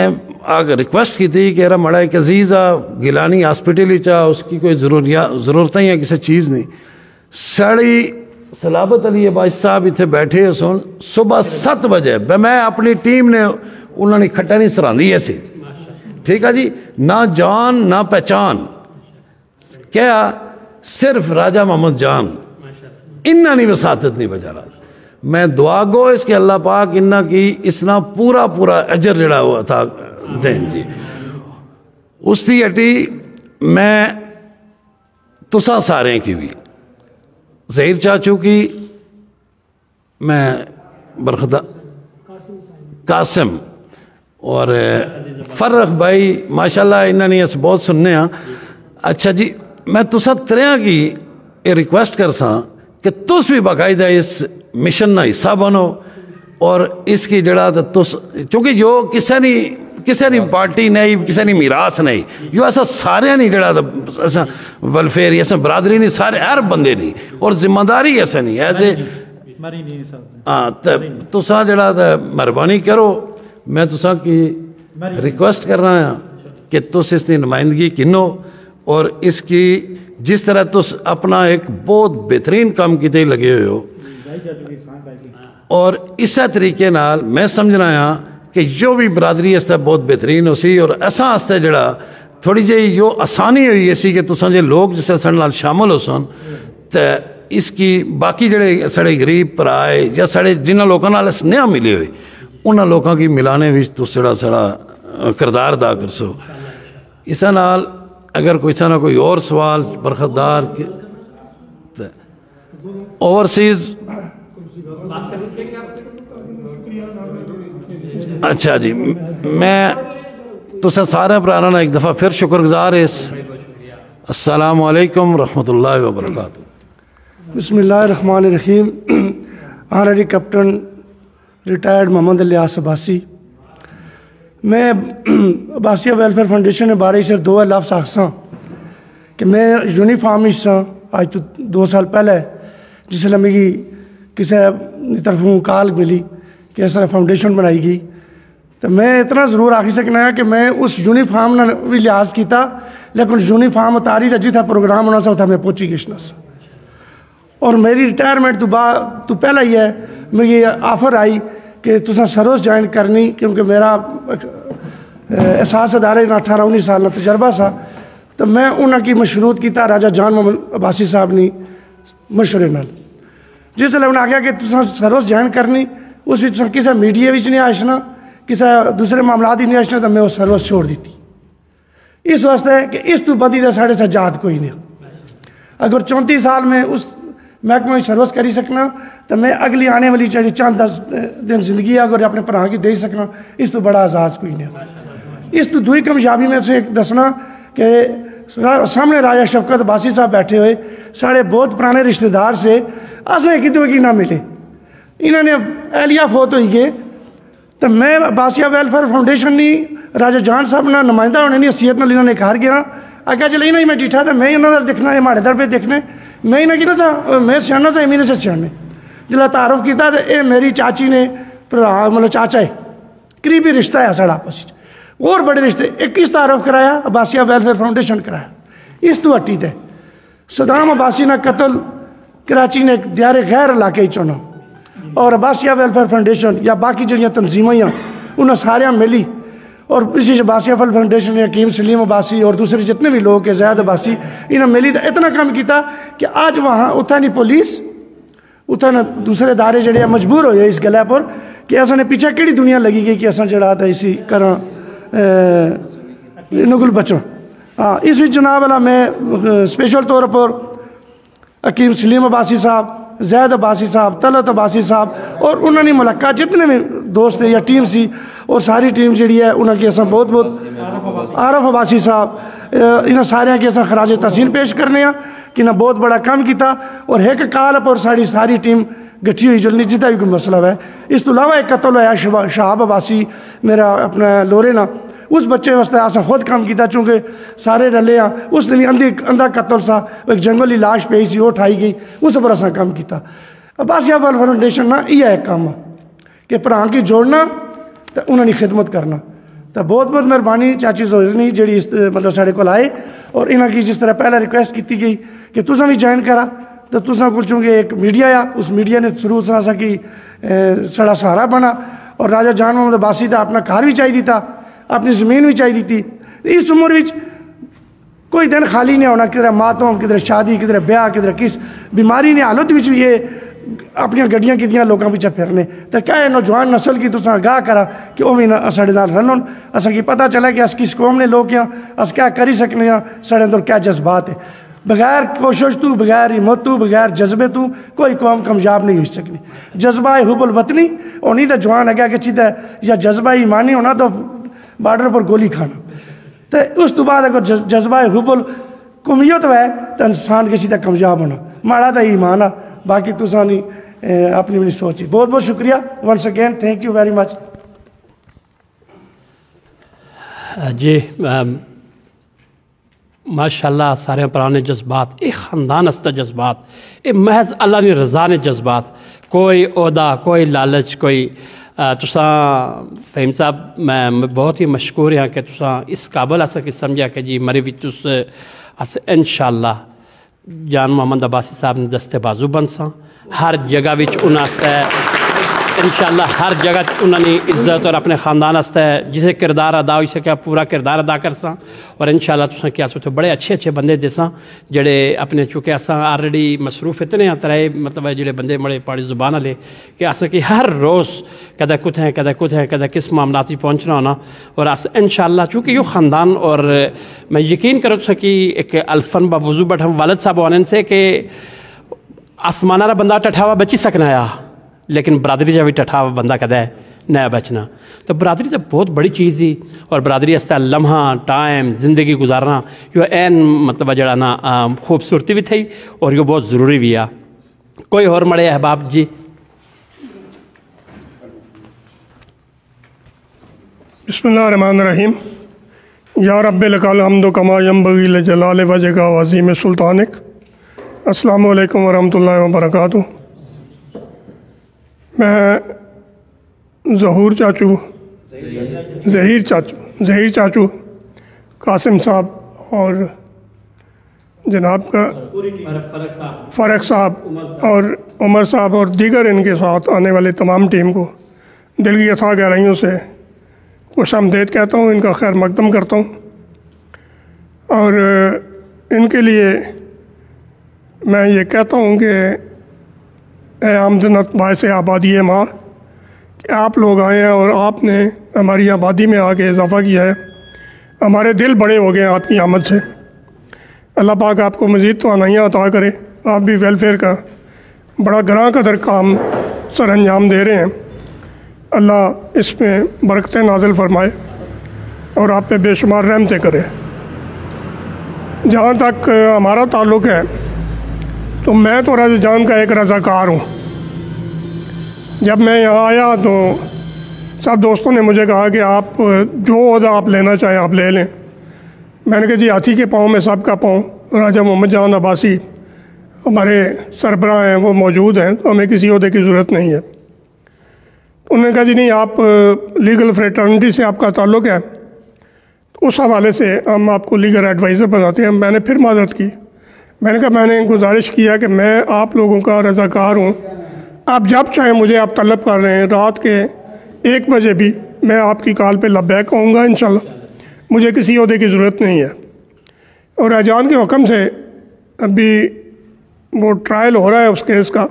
آگے ریکویسٹ کی تھی کہ مڑا ایک عزیز آ گیلانی ہاسپٹل ہی چاہ اس کی کوئی ضروریات ضرورتیں ہیں کسی چیز نہیں ساڑی سلابت علی عباس صاحب اتنے بیٹھے سن صبح سات بجے میں اپنی ٹیم نے انہوں نے کھٹا نہیں سراندی ایسی ٹھیک ہے جی نہ جان نہ پہچان کیا صرف راجہ محمد جان انہوں نے وساطت نہیں بجا رہا میں دعا گو اس کے اللہ پاک انہاں کی اسنا پورا پورا اجر جڑا ہوا تھا دیں جی اس کی اٹی میں تسا سارے کی بھی ظہیر چاچو کی میں برخدا قاسم اور فرخ بھائی ماشاءاللہ انہوں نے اس بہت سننے ہیں اچھا جی میں تسا تریاں کی یہ ریکویسٹ کر ساں کہ تس بھی باقاعدہ اس مشن کا حصہ بنو اور اس کی جڑا تس چونکہ جو کسی نے کسی نے پارٹی نہیں کسی نے میراث نہیں جو ایسا سارے نہیں جڑا ایسا ویلفیئر ایسا برادری نہیں سارے ہر بندے نہیں اور ذمہ داری ایسا نہیں ایسے ہاں تسا جڑا مہربانی کرو میں تسا کی ریکویسٹ کر رہا ہوں کہ تس اس کی نمائندگی کنو اور اس کی جس طرح تس اپنا ایک بہت بہترین کام کیتے لگے ہوئے ہو اور اسی طریقے نال میں سمجھنا ہاں کہ جو بھی برادری اس بہت بہترین ہو سی اور ایسا استے جڑا تھوڑی جی جو آسانی ہوئی اسی کہ تساں جے لوگ جس طرح سن نال شامل ہو سن تو اس کی باقی جڑے سڑے غریب پرائے یا سڑے جنہاں لوگوں نال اس نیا ملے ہوئے انہاں لوگوں کی ملانے وچ تس جڑا سڑا کردار ادا کر سو اس نال اگر کوئی سا نہ کوئی اور سوال برخدار اوورسیز اچھا جی میں تو سارے پرانا ایک دفعہ پھر شکر گزار ہے السلام علیکم ورحمۃ اللہ وبرکاتہ بسم اللہ الرحمن الرحیم honorary captain retired Mohammad Ilyas Abbasi میں عباسیہ ویلفیئر فاؤنڈیشن کے بارے سے دو لفظ آخساں کہ میں یونیفارم حصہ آج تو دو سال پہلے جس لئے میری کسی طرفوں کال ملی کہ اس طرح فاؤنڈیشن بنائی گئی تو میں اتنا ضرور آخی سکنا ہے کہ میں اس یونیفارم نے بھی لحاظ کیتا لیکن یونیفارم اتاری تا جتھا پروگرام ہونا سا اتھا میں پہنچی گشنا سا اور میری ریٹائرمنٹ تو با تو پہلا ہی ہے میری آفر آئی کہ تسا سروس جوائن کرنی کیونکہ میرا احساس ادارے نہ اٹھارہ انیس سال تجربہ سا تو میں انہوں کی مشروط کیتا راجہ جان محمد عباسی صاحب نے مشورے نال جس لئے انہوں نے آگیا کہ تسا سروس جوائن کرنی اس وچ تسا کسی میڈیا وچ نہیں آشنا کسی دوسرے معاملات ہی نہیں آشنا تو میں وہ سروس چھوڑ دیتی اس واسطے ہے کہ اس تو بدی دا ساڑھے سجاد کوئی نہیں اگر چونتیس سال میں اس محکمہ میں سروس کری سکنا تو میں اگلی آنے والی چاہیے چند دن زندگی اگر اپنے پرہاں کی دے سکنا اس تو بڑا اعزاز کوئی نہیں اس تو دوئی کامیابی میں سے ایک دسنا کہ سامنے راجہ شفقت عباسی صاحب بیٹھے ہوئے ساڑھے بہت پرانے رشتہ دار سے اسے کی تو کی نہ ملے انہوں نے اہلیہ فوت ہوئی گئے تو میں عباسیہ ویلفیئر فاؤنڈیشن نہیں راجہ جان صاحب نہ نمائندہ ہونے نہیں حیثیت نہ انہوں نے کہا گیا اگر چلے انہیں میں ڈیٹھا تھا میں انہوں نے دیکھنا ہے ہمارے در پہ دیکھنے میں انہیں کی نا سا میں سیانا سا امینے سے سیانے جلہ تعارف کیتا تو اے میری چاچی نے مطلب چاچا ہے قریبی رشتہ ہے ساڑھا آپس اور بڑے رشتے اکیس تعارف کرایا عباسیہ ویلفیئر فاؤنڈیشن کرایا اس تو ہٹی دے صدام عباسی نے قتل کراچی نے ایک دیار غیر علاقے ہی چونا اور عباسیہ ویلفیئر فاؤنڈیشن یا باقی جڑیاں تنظیمیں انہیں سارے ملی اور اسی عباسیہ ویلفیئر فاؤنڈیشن یا حکیم سلیم عباسی اور دوسرے جتنے بھی لوگ ہیں زید عباسی انہیں ملی تو اتنا کام کیتا کہ آج وہاں اتھا نہیں پولیس اتھا نہ دوسرے ادارے جڑے مجبور ہوئے اس گلے پر کہ ایسا نے پیچھے کیڑی دنیا لگی گئی کہ ایسا جڑا تھا اسی کرا نگل بچوں ہاں اس وچ جناب والا میں اسپیشل طور پر حکیم سلیم عباسی صاحب زید عباسی صاحب طلعت عباسی صاحب اور انہوں نے ملاقات جتنے بھی دوست ہیں یا ٹیم سی اور ساری ٹیم جڑی ہے انہوں کی ایسا بہت بہت عارف عباسی صاحب انہوں سارے کی ایسا خراج تحسین پیش کرنے ہیں کہ انہوں بہت بڑا کام کیتا اور ایک کال پر ساری ساری ٹیم گٹھی ہوئی جلنی جیتا بھی کوئی مسئلہ ہے اس تو علاوہ ایک قتل ہوا شہاب عباسی میرا اپنا لورے نا اس بچے واسطے آسا خود کام کیتا چونکہ سارے رلے ہیں اس دن اندھی اندھا قتل سا ایک جنگلی لاش پہ سی وہ اٹھائی گئی اس پر آسا کام کیتا عباسیہ ویلفیئر فاؤنڈیشن نا یہ ایک کام ہے کہ پرہاں کی جوڑنا تو انہوں نے خدمت کرنا تو بہت بہت مہربانی چاچی زہرنی جڑی اس مطلب ساڑے کو آئے اور انہاں کی جس طرح پہلا ریکویسٹ کی گئی کہ تساں بھی جوائن کرا تو تساں کو چونکہ ایک میڈیا آ اس میڈیا نے شروع سے سا کی سڑا سہارا بنا اور راجہ جان محمد عباسی دا اپنا گھر بھی چاہیے تھا اپنی زمین بھی چاہیے تھی اس عمر وچ کوئی دن خالی نہیں ہونا کدھر ماتم کدھر شادی کدھر بیاہ کدھر کس بیماری نے حالت وچ بھی یہ اپنی گڈیاں کیتیاں لوگوں پیچھے پھرنے تو کیا ہے نوجوان نسل کی تساں آگاہ کرا کہ وہ بھی ساڑے نال رنن اساں کی پتہ چلا کہ اس کس قوم نے لوگ ہیں اس کیا کری سکنے ہیں ساڑے اندر کیا جذبات ہے بغیر کوشش تو بغیر ہمت تو بغیر جذبے تو کوئی قوم کامیاب نہیں ہو سکنی جذبہ حب الوطنی ہونی تو جوان اگیا کہ چیتا ہے یا جذبہ ایمانی ہونا تو بارڈر پر گولی کھانا تو اس تو بعد اگر جذبہ حب القومیت ہے تو انسان کے چیتا کامیاب ہونا ماڑا تو ایمان ہے باقی تساں نہیں اپنی بھی سوچی بہت بہت شکریہ once again thank you very much جی ماشاءاللہ سارے پرانے جذبات ایک خاندان است جذبات اے محض اللہ نے رضا نے جذبات کوئی عہدہ کوئی لالچ کوئی تساں فہیم صاحب میں بہت ہی مشکور ہاں کہ تساں اس قابل ایسا کہ سمجھا کہ جی مرے بھی تس اس انشاءاللہ جان محمد عباسی صاحب نے دستے بازو بن ساں ہر جگہ وچ انہاں واسطے انشاءاللہ ہر جگہ انہوں نے عزت اور اپنے خاندان واسطے جسے کردار ادا ہوئی سکیا پورا کردار ادا کر ساں اور انشاءاللہ تساں کیا سوچو بڑے اچھے اچھے بندے دساں جڑے اپنے چونکہ اساں آلریڈی مصروف اتنے ہیں ترے مطلب جڑے بندے بڑے پہاڑی زبان والے کہ اساں کی ہر روز کدے کتھیں کدے کتھیں کدے کس معاملات ہی پہنچنا ہونا اور اس انشاءاللہ چونکہ یہ خاندان اور میں یقین کرو تساں کہ ایک الفن بوضو بٹ ہم والد صاحب وانن سے کہ آسمانہ را بندہ ٹٹھاوا بچی سکنا ہے لیکن برادری جا بھی ٹٹھاوا بندہ کدے ہے نیا بچنا تو برادری تو بہت بڑی چیز ہی اور برادری استا لمحہ ٹائم زندگی گزارنا یہ این مطلب جڑا نا خوبصورتی بھی تھی اور یہ بہت ضروری بھی ہے کوئی اور مڑے احباب جی بسم اللہ الرحمن الرحیم یا رب لک الحمد کما ینبغی لجلال وجہک و عظیم سلطانک السلام علیکم ورحمۃ اللہ وبرکاتہ میں ظہور چاچو ظہیر چاچو ظہیر چاچو قاسم صاحب اور جناب کا فرق صاحب اور عمر صاحب اور دیگر ان کے ساتھ آنے والے تمام ٹیم کو دل کی اتھاہ گہرائیوں سے خوش آمدید کہتا ہوں ان کا خیر مقدم کرتا ہوں اور ان کے لیے میں یہ کہتا ہوں کہ اے آمدنت باعث آبادی ماں کہ آپ لوگ آئے ہیں اور آپ نے ہماری آبادی میں آ کے اضافہ کیا ہے ہمارے دل بڑے ہو گئے ہیں آپ کی آمد سے اللہ پاک آپ کو مزید توانائیاں عطا کرے آپ بھی ویلفیئر کا بڑا گراں قدر کام سر انجام دے رہے ہیں اللہ اس میں برکتیں نازل فرمائے اور آپ پہ بے شمار رحمتیں کرے جہاں تک ہمارا تعلق ہے تو میں تو راجہ جان کا ایک رضاکار ہوں جب میں یہاں آیا تو سب دوستوں نے مجھے کہا کہ آپ جو عہدہ آپ لینا چاہیں آپ لے لیں میں نے کہا جی ہاتھی کے پاؤں میں سب کا پاؤں راجہ محمد جان عباسی ہمارے سربراہ ہیں وہ موجود ہیں تو ہمیں کسی عہدے کی ضرورت نہیں ہے انہوں نے کہا جی نہیں آپ لیگل فریٹرنٹی سے آپ کا تعلق ہے اس حوالے سے ہم آپ کو لیگل ایڈوائزر بتاتے ہیں میں نے پھر معذرت کی میں نے کہا میں نے گزارش کیا کہ میں آپ لوگوں کا رضاکار ہوں آپ جب چاہیں مجھے آپ طلب کر رہے ہیں رات کے ایک بجے بھی میں آپ کی کال پہ لبیک آؤں گا انشاءاللہ مجھے کسی عہدے کی ضرورت نہیں ہے اور اجان کے حکم سے ابھی وہ ٹرائل ہو رہا ہے اس کیس کا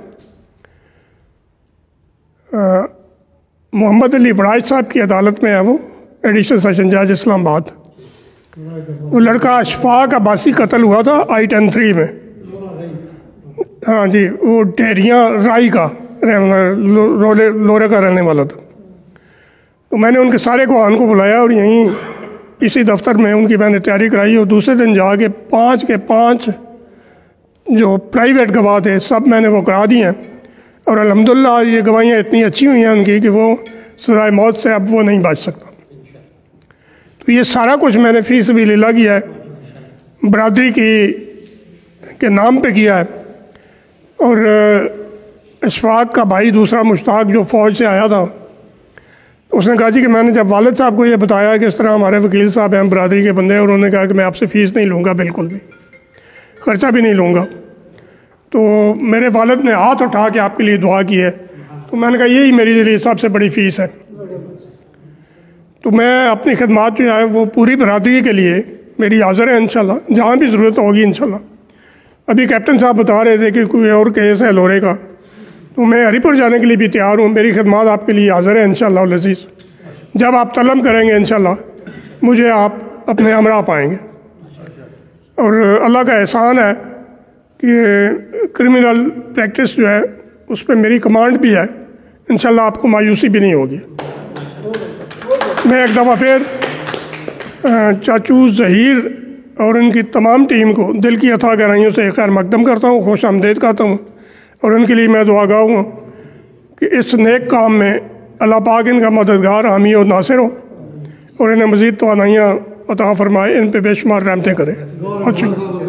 محمد علی وڑائچ صاحب کی عدالت میں ہے وہ ایڈیشنل سیشن جج اسلام آباد وہ لڑکا اشفاق عباسی قتل ہوا تھا آئی ٹین تھری میں ہاں جی وہ ڈیریاں رائی کا رولے لورے کا رہنے والا تھا تو میں نے ان کے سارے گواہان کو بلایا اور یہیں اسی دفتر میں ان کی میں نے تیاری کرائی اور دوسرے دن جا کے پانچ کے پانچ جو پرائیویٹ گواہ تھے سب میں نے وہ کرا دی ہیں اور الحمدللہ یہ گواہیاں اتنی اچھی ہوئی ہیں ان کی کہ وہ سزائے موت سے اب وہ نہیں بچ سکتا تو یہ سارا کچھ میں نے فی سبیل اللہ کیا ہے برادری کی کے نام پہ کیا ہے اور اشفاق کا بھائی دوسرا مشتاق جو فوج سے آیا تھا اس نے کہا جی کہ میں نے جب والد صاحب کو یہ بتایا کہ اس طرح ہمارے وکیل صاحب ہیں ہم برادری کے بندے ہیں اور انہوں نے کہا کہ میں آپ سے فیس نہیں لوں گا بالکل بھی خرچہ بھی نہیں لوں گا تو میرے والد نے ہاتھ اٹھا کے آپ کے لیے دعا کی ہے تو میں نے کہا یہی میری لیے سب سے بڑی فیس ہے تو میں اپنی خدمات جو ہیں وہ پوری برادری کے لیے میری حاضر ہے انشاءاللہ جہاں بھی ضرورت ہوگی انشاءاللہ. ابھی کیپٹن صاحب بتا رہے تھے کہ کوئی اور کیس ہے لورے کا تو میں ہری پور جانے کے لیے بھی تیار ہوں. میری خدمات آپ کے لیے حاضر ہیں انشاءاللہ العزیز. جب آپ طلب کریں گے انشاءاللہ مجھے آپ اپنے ہمراہ پائیں گے. اور اللہ کا احسان ہے کہ کرمنل پریکٹس جو ہے اس پہ میری کمانڈ بھی ہے. انشاءاللہ آپ کو مایوسی بھی نہیں ہوگی. میں ایک دفعہ پھر چاچو ظہیر اور ان کی تمام ٹیم کو دل کی عطا گہرائیوں سے خیر مقدم کرتا ہوں, خوش آمدید کہتا ہوں. اور ان کے لیے میں دعا گاہ ہوں کہ اس نیک کام میں اللہ پاک ان کا مددگار حامی و ناصر ہو اور انہیں مزید توانائیاں عطا فرمائے, ان پہ بے شمار رحمتیں کرے. اچھا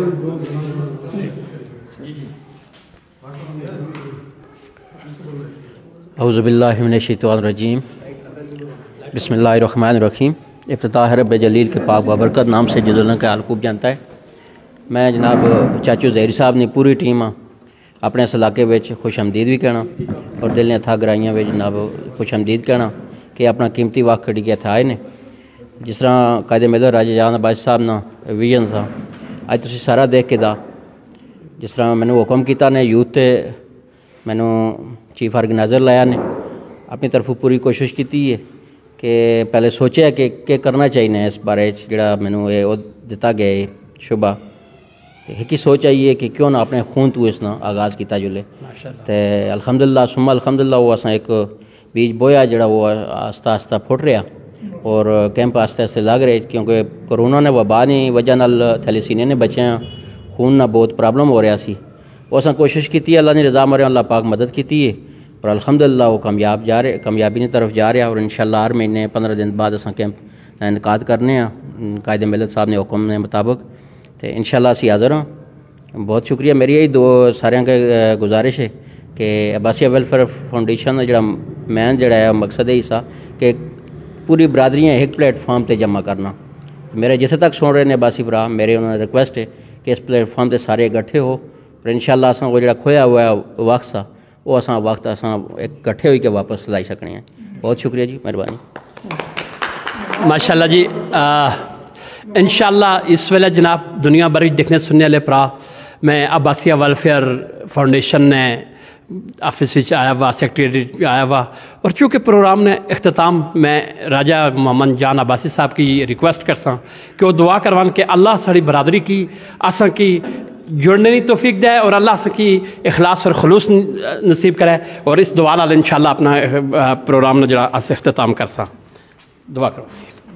اعوذ باللہ من الشیطان الرجیم بسم اللہ الرحمن الرحیم. ابتداء رب جلیل کے پاک بابرکت نام سے جد اللہ کا حال خوب جانتا ہے. میں جناب چاچو ظہیر صاحب نے پوری ٹیم اپنے اس علاقے میں خوش آمدید بھی کہنا اور دل نے تھا گرائیاں میں جناب خوش آمدید کہنا کہ اپنا قیمتی وقت کھڑی گیا تھا آئے نے. جس طرح قائد ملت راجہ جان عباسی صاحب نا ویژن تھا اج تسی سارا دیکھ کے دا جس طرح میں نے حکم کیتا نے یوتھ تے میں نے چیف آرگنائزر لایا نے اپنی طرف پوری کوشش کی ہے کہ پہلے سوچیا کہ کیا کرنا چاہیے اس بارے جڑا مینوں یہ دتا گیا ہے شعبہ تے ایک ہی سوچ آئی ہے کہ کیوں نہ اپنے خون تو اس نا آغاز کیتا جلے تے الحمدللہ ثم الحمدللہ وہ اساں ایک بیج بویا جڑا وہ آہستہ آہستہ پھٹ رہا اور کیمپ آہستہ آہستہ لگ رہے کیونکہ کرونا نے وبا نے وجہ نال تھیلیسیمیا نے بچیاں خون نہ بہت پرابلم ہو رہا سی. وہ اساں کوشش کی اللہ نے رضا مرے اللہ پاک مدد کی ہے اور الحمدللہ وہ کامیاب جا رہے کامیابی کی طرف جا رہا اور انشاءاللہ ہر مہینے پندرہ دن بعد اساں کیمپ کا انعقاد کرنے ہیں قائد ملت صاحب نے حکم نے مطابق تو انشاءاللہ اسی حاضر ہوں. بہت شکریہ. میری یہی دو سارے کے گزارش ہے کہ عباسیہ ویلفیئر فاؤنڈیشن کا جڑا مین جڑا ہے مقصد ہے حصہ کہ پوری برادریاں ایک پلیٹ فارم تے جمع کرنا. میرے جتنے تک سن رہے ہیں عباسی برا میرے انہوں نے ریکویسٹ ہے کہ اس پلیٹ فارم تے سارے اکٹھے ہو اور انشاءاللہ اساں وہ جڑا کھویا ہوا ہے وقت سا وہ اساں وقت اساں ایک کٹھے ہوئی کے واپس لائی سکنے ہیں. بہت شکریہ جی, مہربانی. ماشاءاللہ جی. انشاءاللہ اس ویلے جناب دنیا بھر دیکھنے سننے والے پرا میں عباسیہ ویلفیئر فاؤنڈیشن نے آفس آیا ہوا سیکٹریٹ آیا ہوا اور چونکہ پروگرام نے اختتام میں راجہ محمد جان عباسی صاحب کی ریکویسٹ کرساں کہ وہ دعا کروان کہ اللہ ساری برادری کی اساں کی جڑنے کی توفیق دے اور اللہ سے کی اخلاص اور خلوص نصیب کرے اور اس دعا نال انشاءاللہ اپنا پروگرام نے جڑا اس اختتام کرساں. دعا کرو.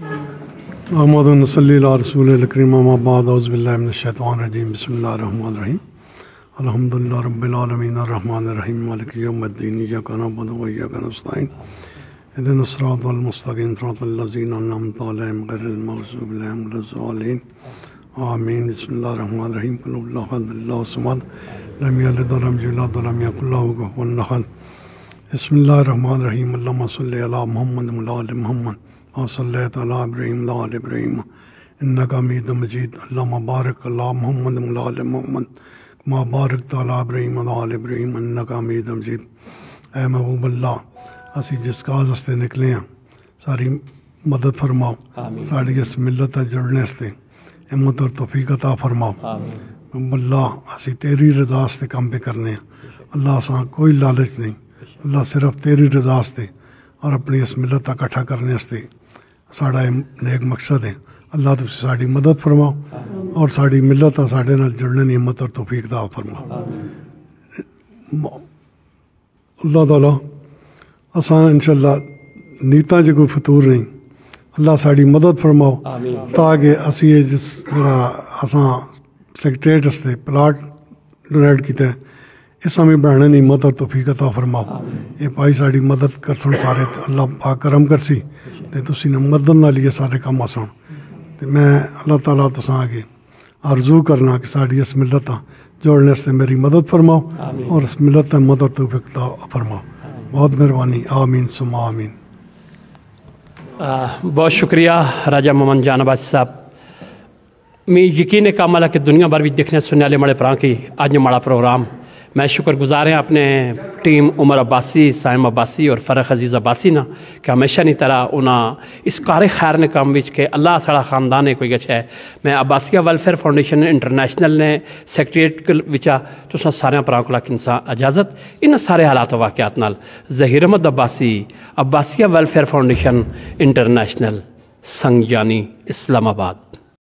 محمد صلی اللہ رسول الکریم اما بعد اعوذ باللہ من الشیطان الرجیم بسم اللہ الرحمن الرحیم الحمد للہ رب العالمین الرحمن الرحیم مالک یوم الدین ایاک نعبد و ایاک نستعین اهدنا الصراط المستقیم صراط الذین انعمت علیہم غیر المغضوب علیہم ولا الضالین آمین. بسم اللہ الرحمن الرحیم قل اللہ احد اللہ الصمد لم یلد ولم یولد ولم یکن له کفوا احد. بسم اللہ الرحمن الرحیم اللہم صلی علی محمد وعلی آل محمد وصلیت علی ابراہیم وعلی آل ابراہیم انک حمید مجید. اللہم بارک علی محمد وعلی آل محمد کما بارکت علی ابراہیم وعلی آل ابراہیم انک حمید مجید. اے محبوب اللہ اسی جس کاز واسطے نکلے ہیں ساری مدد فرماؤ, ساری اس ملت جڑنے سے ہمت اور توفیق عطا فرماؤ. اللہ اسی تیری رضا سے کام پہ کرنے ہیں. اللہ سا کوئی لالچ نہیں, اللہ صرف تیری رضا سے اور اپنی اس ملت اکٹھا کرنے سے ساڑا نیک مقصد ہے. اللہ تو ساری مدد فرماؤ اور ساری ملت ساڑے نال جڑنے کی ہمت اور توفیق عطا فرماؤ. اللہ تعالیٰ اساں انشاءاللہ نیتاں چ کوئی فطور نہیں. اللہ ساری مدد فرماؤ تاکہ اسی یہ جس اساں سیکٹریٹ سے پلاٹ ڈونیٹ کیتے ہیں اس ہمیں بہنے نہیں مدد اور توفیق عطا فرماؤ. یہ پائی ساری مدد کر سن سارے اللہ پاک کرم کرسی تے تسی نے مدد نال یہ سارے کام آسان. تے میں اللہ تعالیٰ تساں آگے آرزو کرنا کہ ساری اس ملت جوڑنے سے میری مدد فرماؤ اور اس ملت مدد توفیق عطا فرماؤ. بہت مہربانی. آمین ثم آمین. बहुत शुक्रिया राजा मोहम्मद जान अब्बासी साहब। मैं यकीन कामल है कि दुनिया भर भी देखने सुनने वाले मड़े परा की अज माड़ा प्रोग्राम मैं शुक्रगुजार हैं अपने टीम उमर अब्बासी, साइम अब्बासी और फ़रख अजीज़ अब्बासी ना कि हमेशा नहीं तरह उन्हें इस कार खैर ने काम विच के अल्लाह साड़ा ख़ानदान है कोई गच है। मैं अब्बासिया वेलफेयर फाउंडेशन इंटरनेशनल ने सैकटरीएट विचा तुसा सारे भरा को इंसान इजाज़त इन सारे हालात वाक़यात नाल Zaheer Ahmed Abbasi, Abbasia welfare foundation international, Sangjani, Islamabad.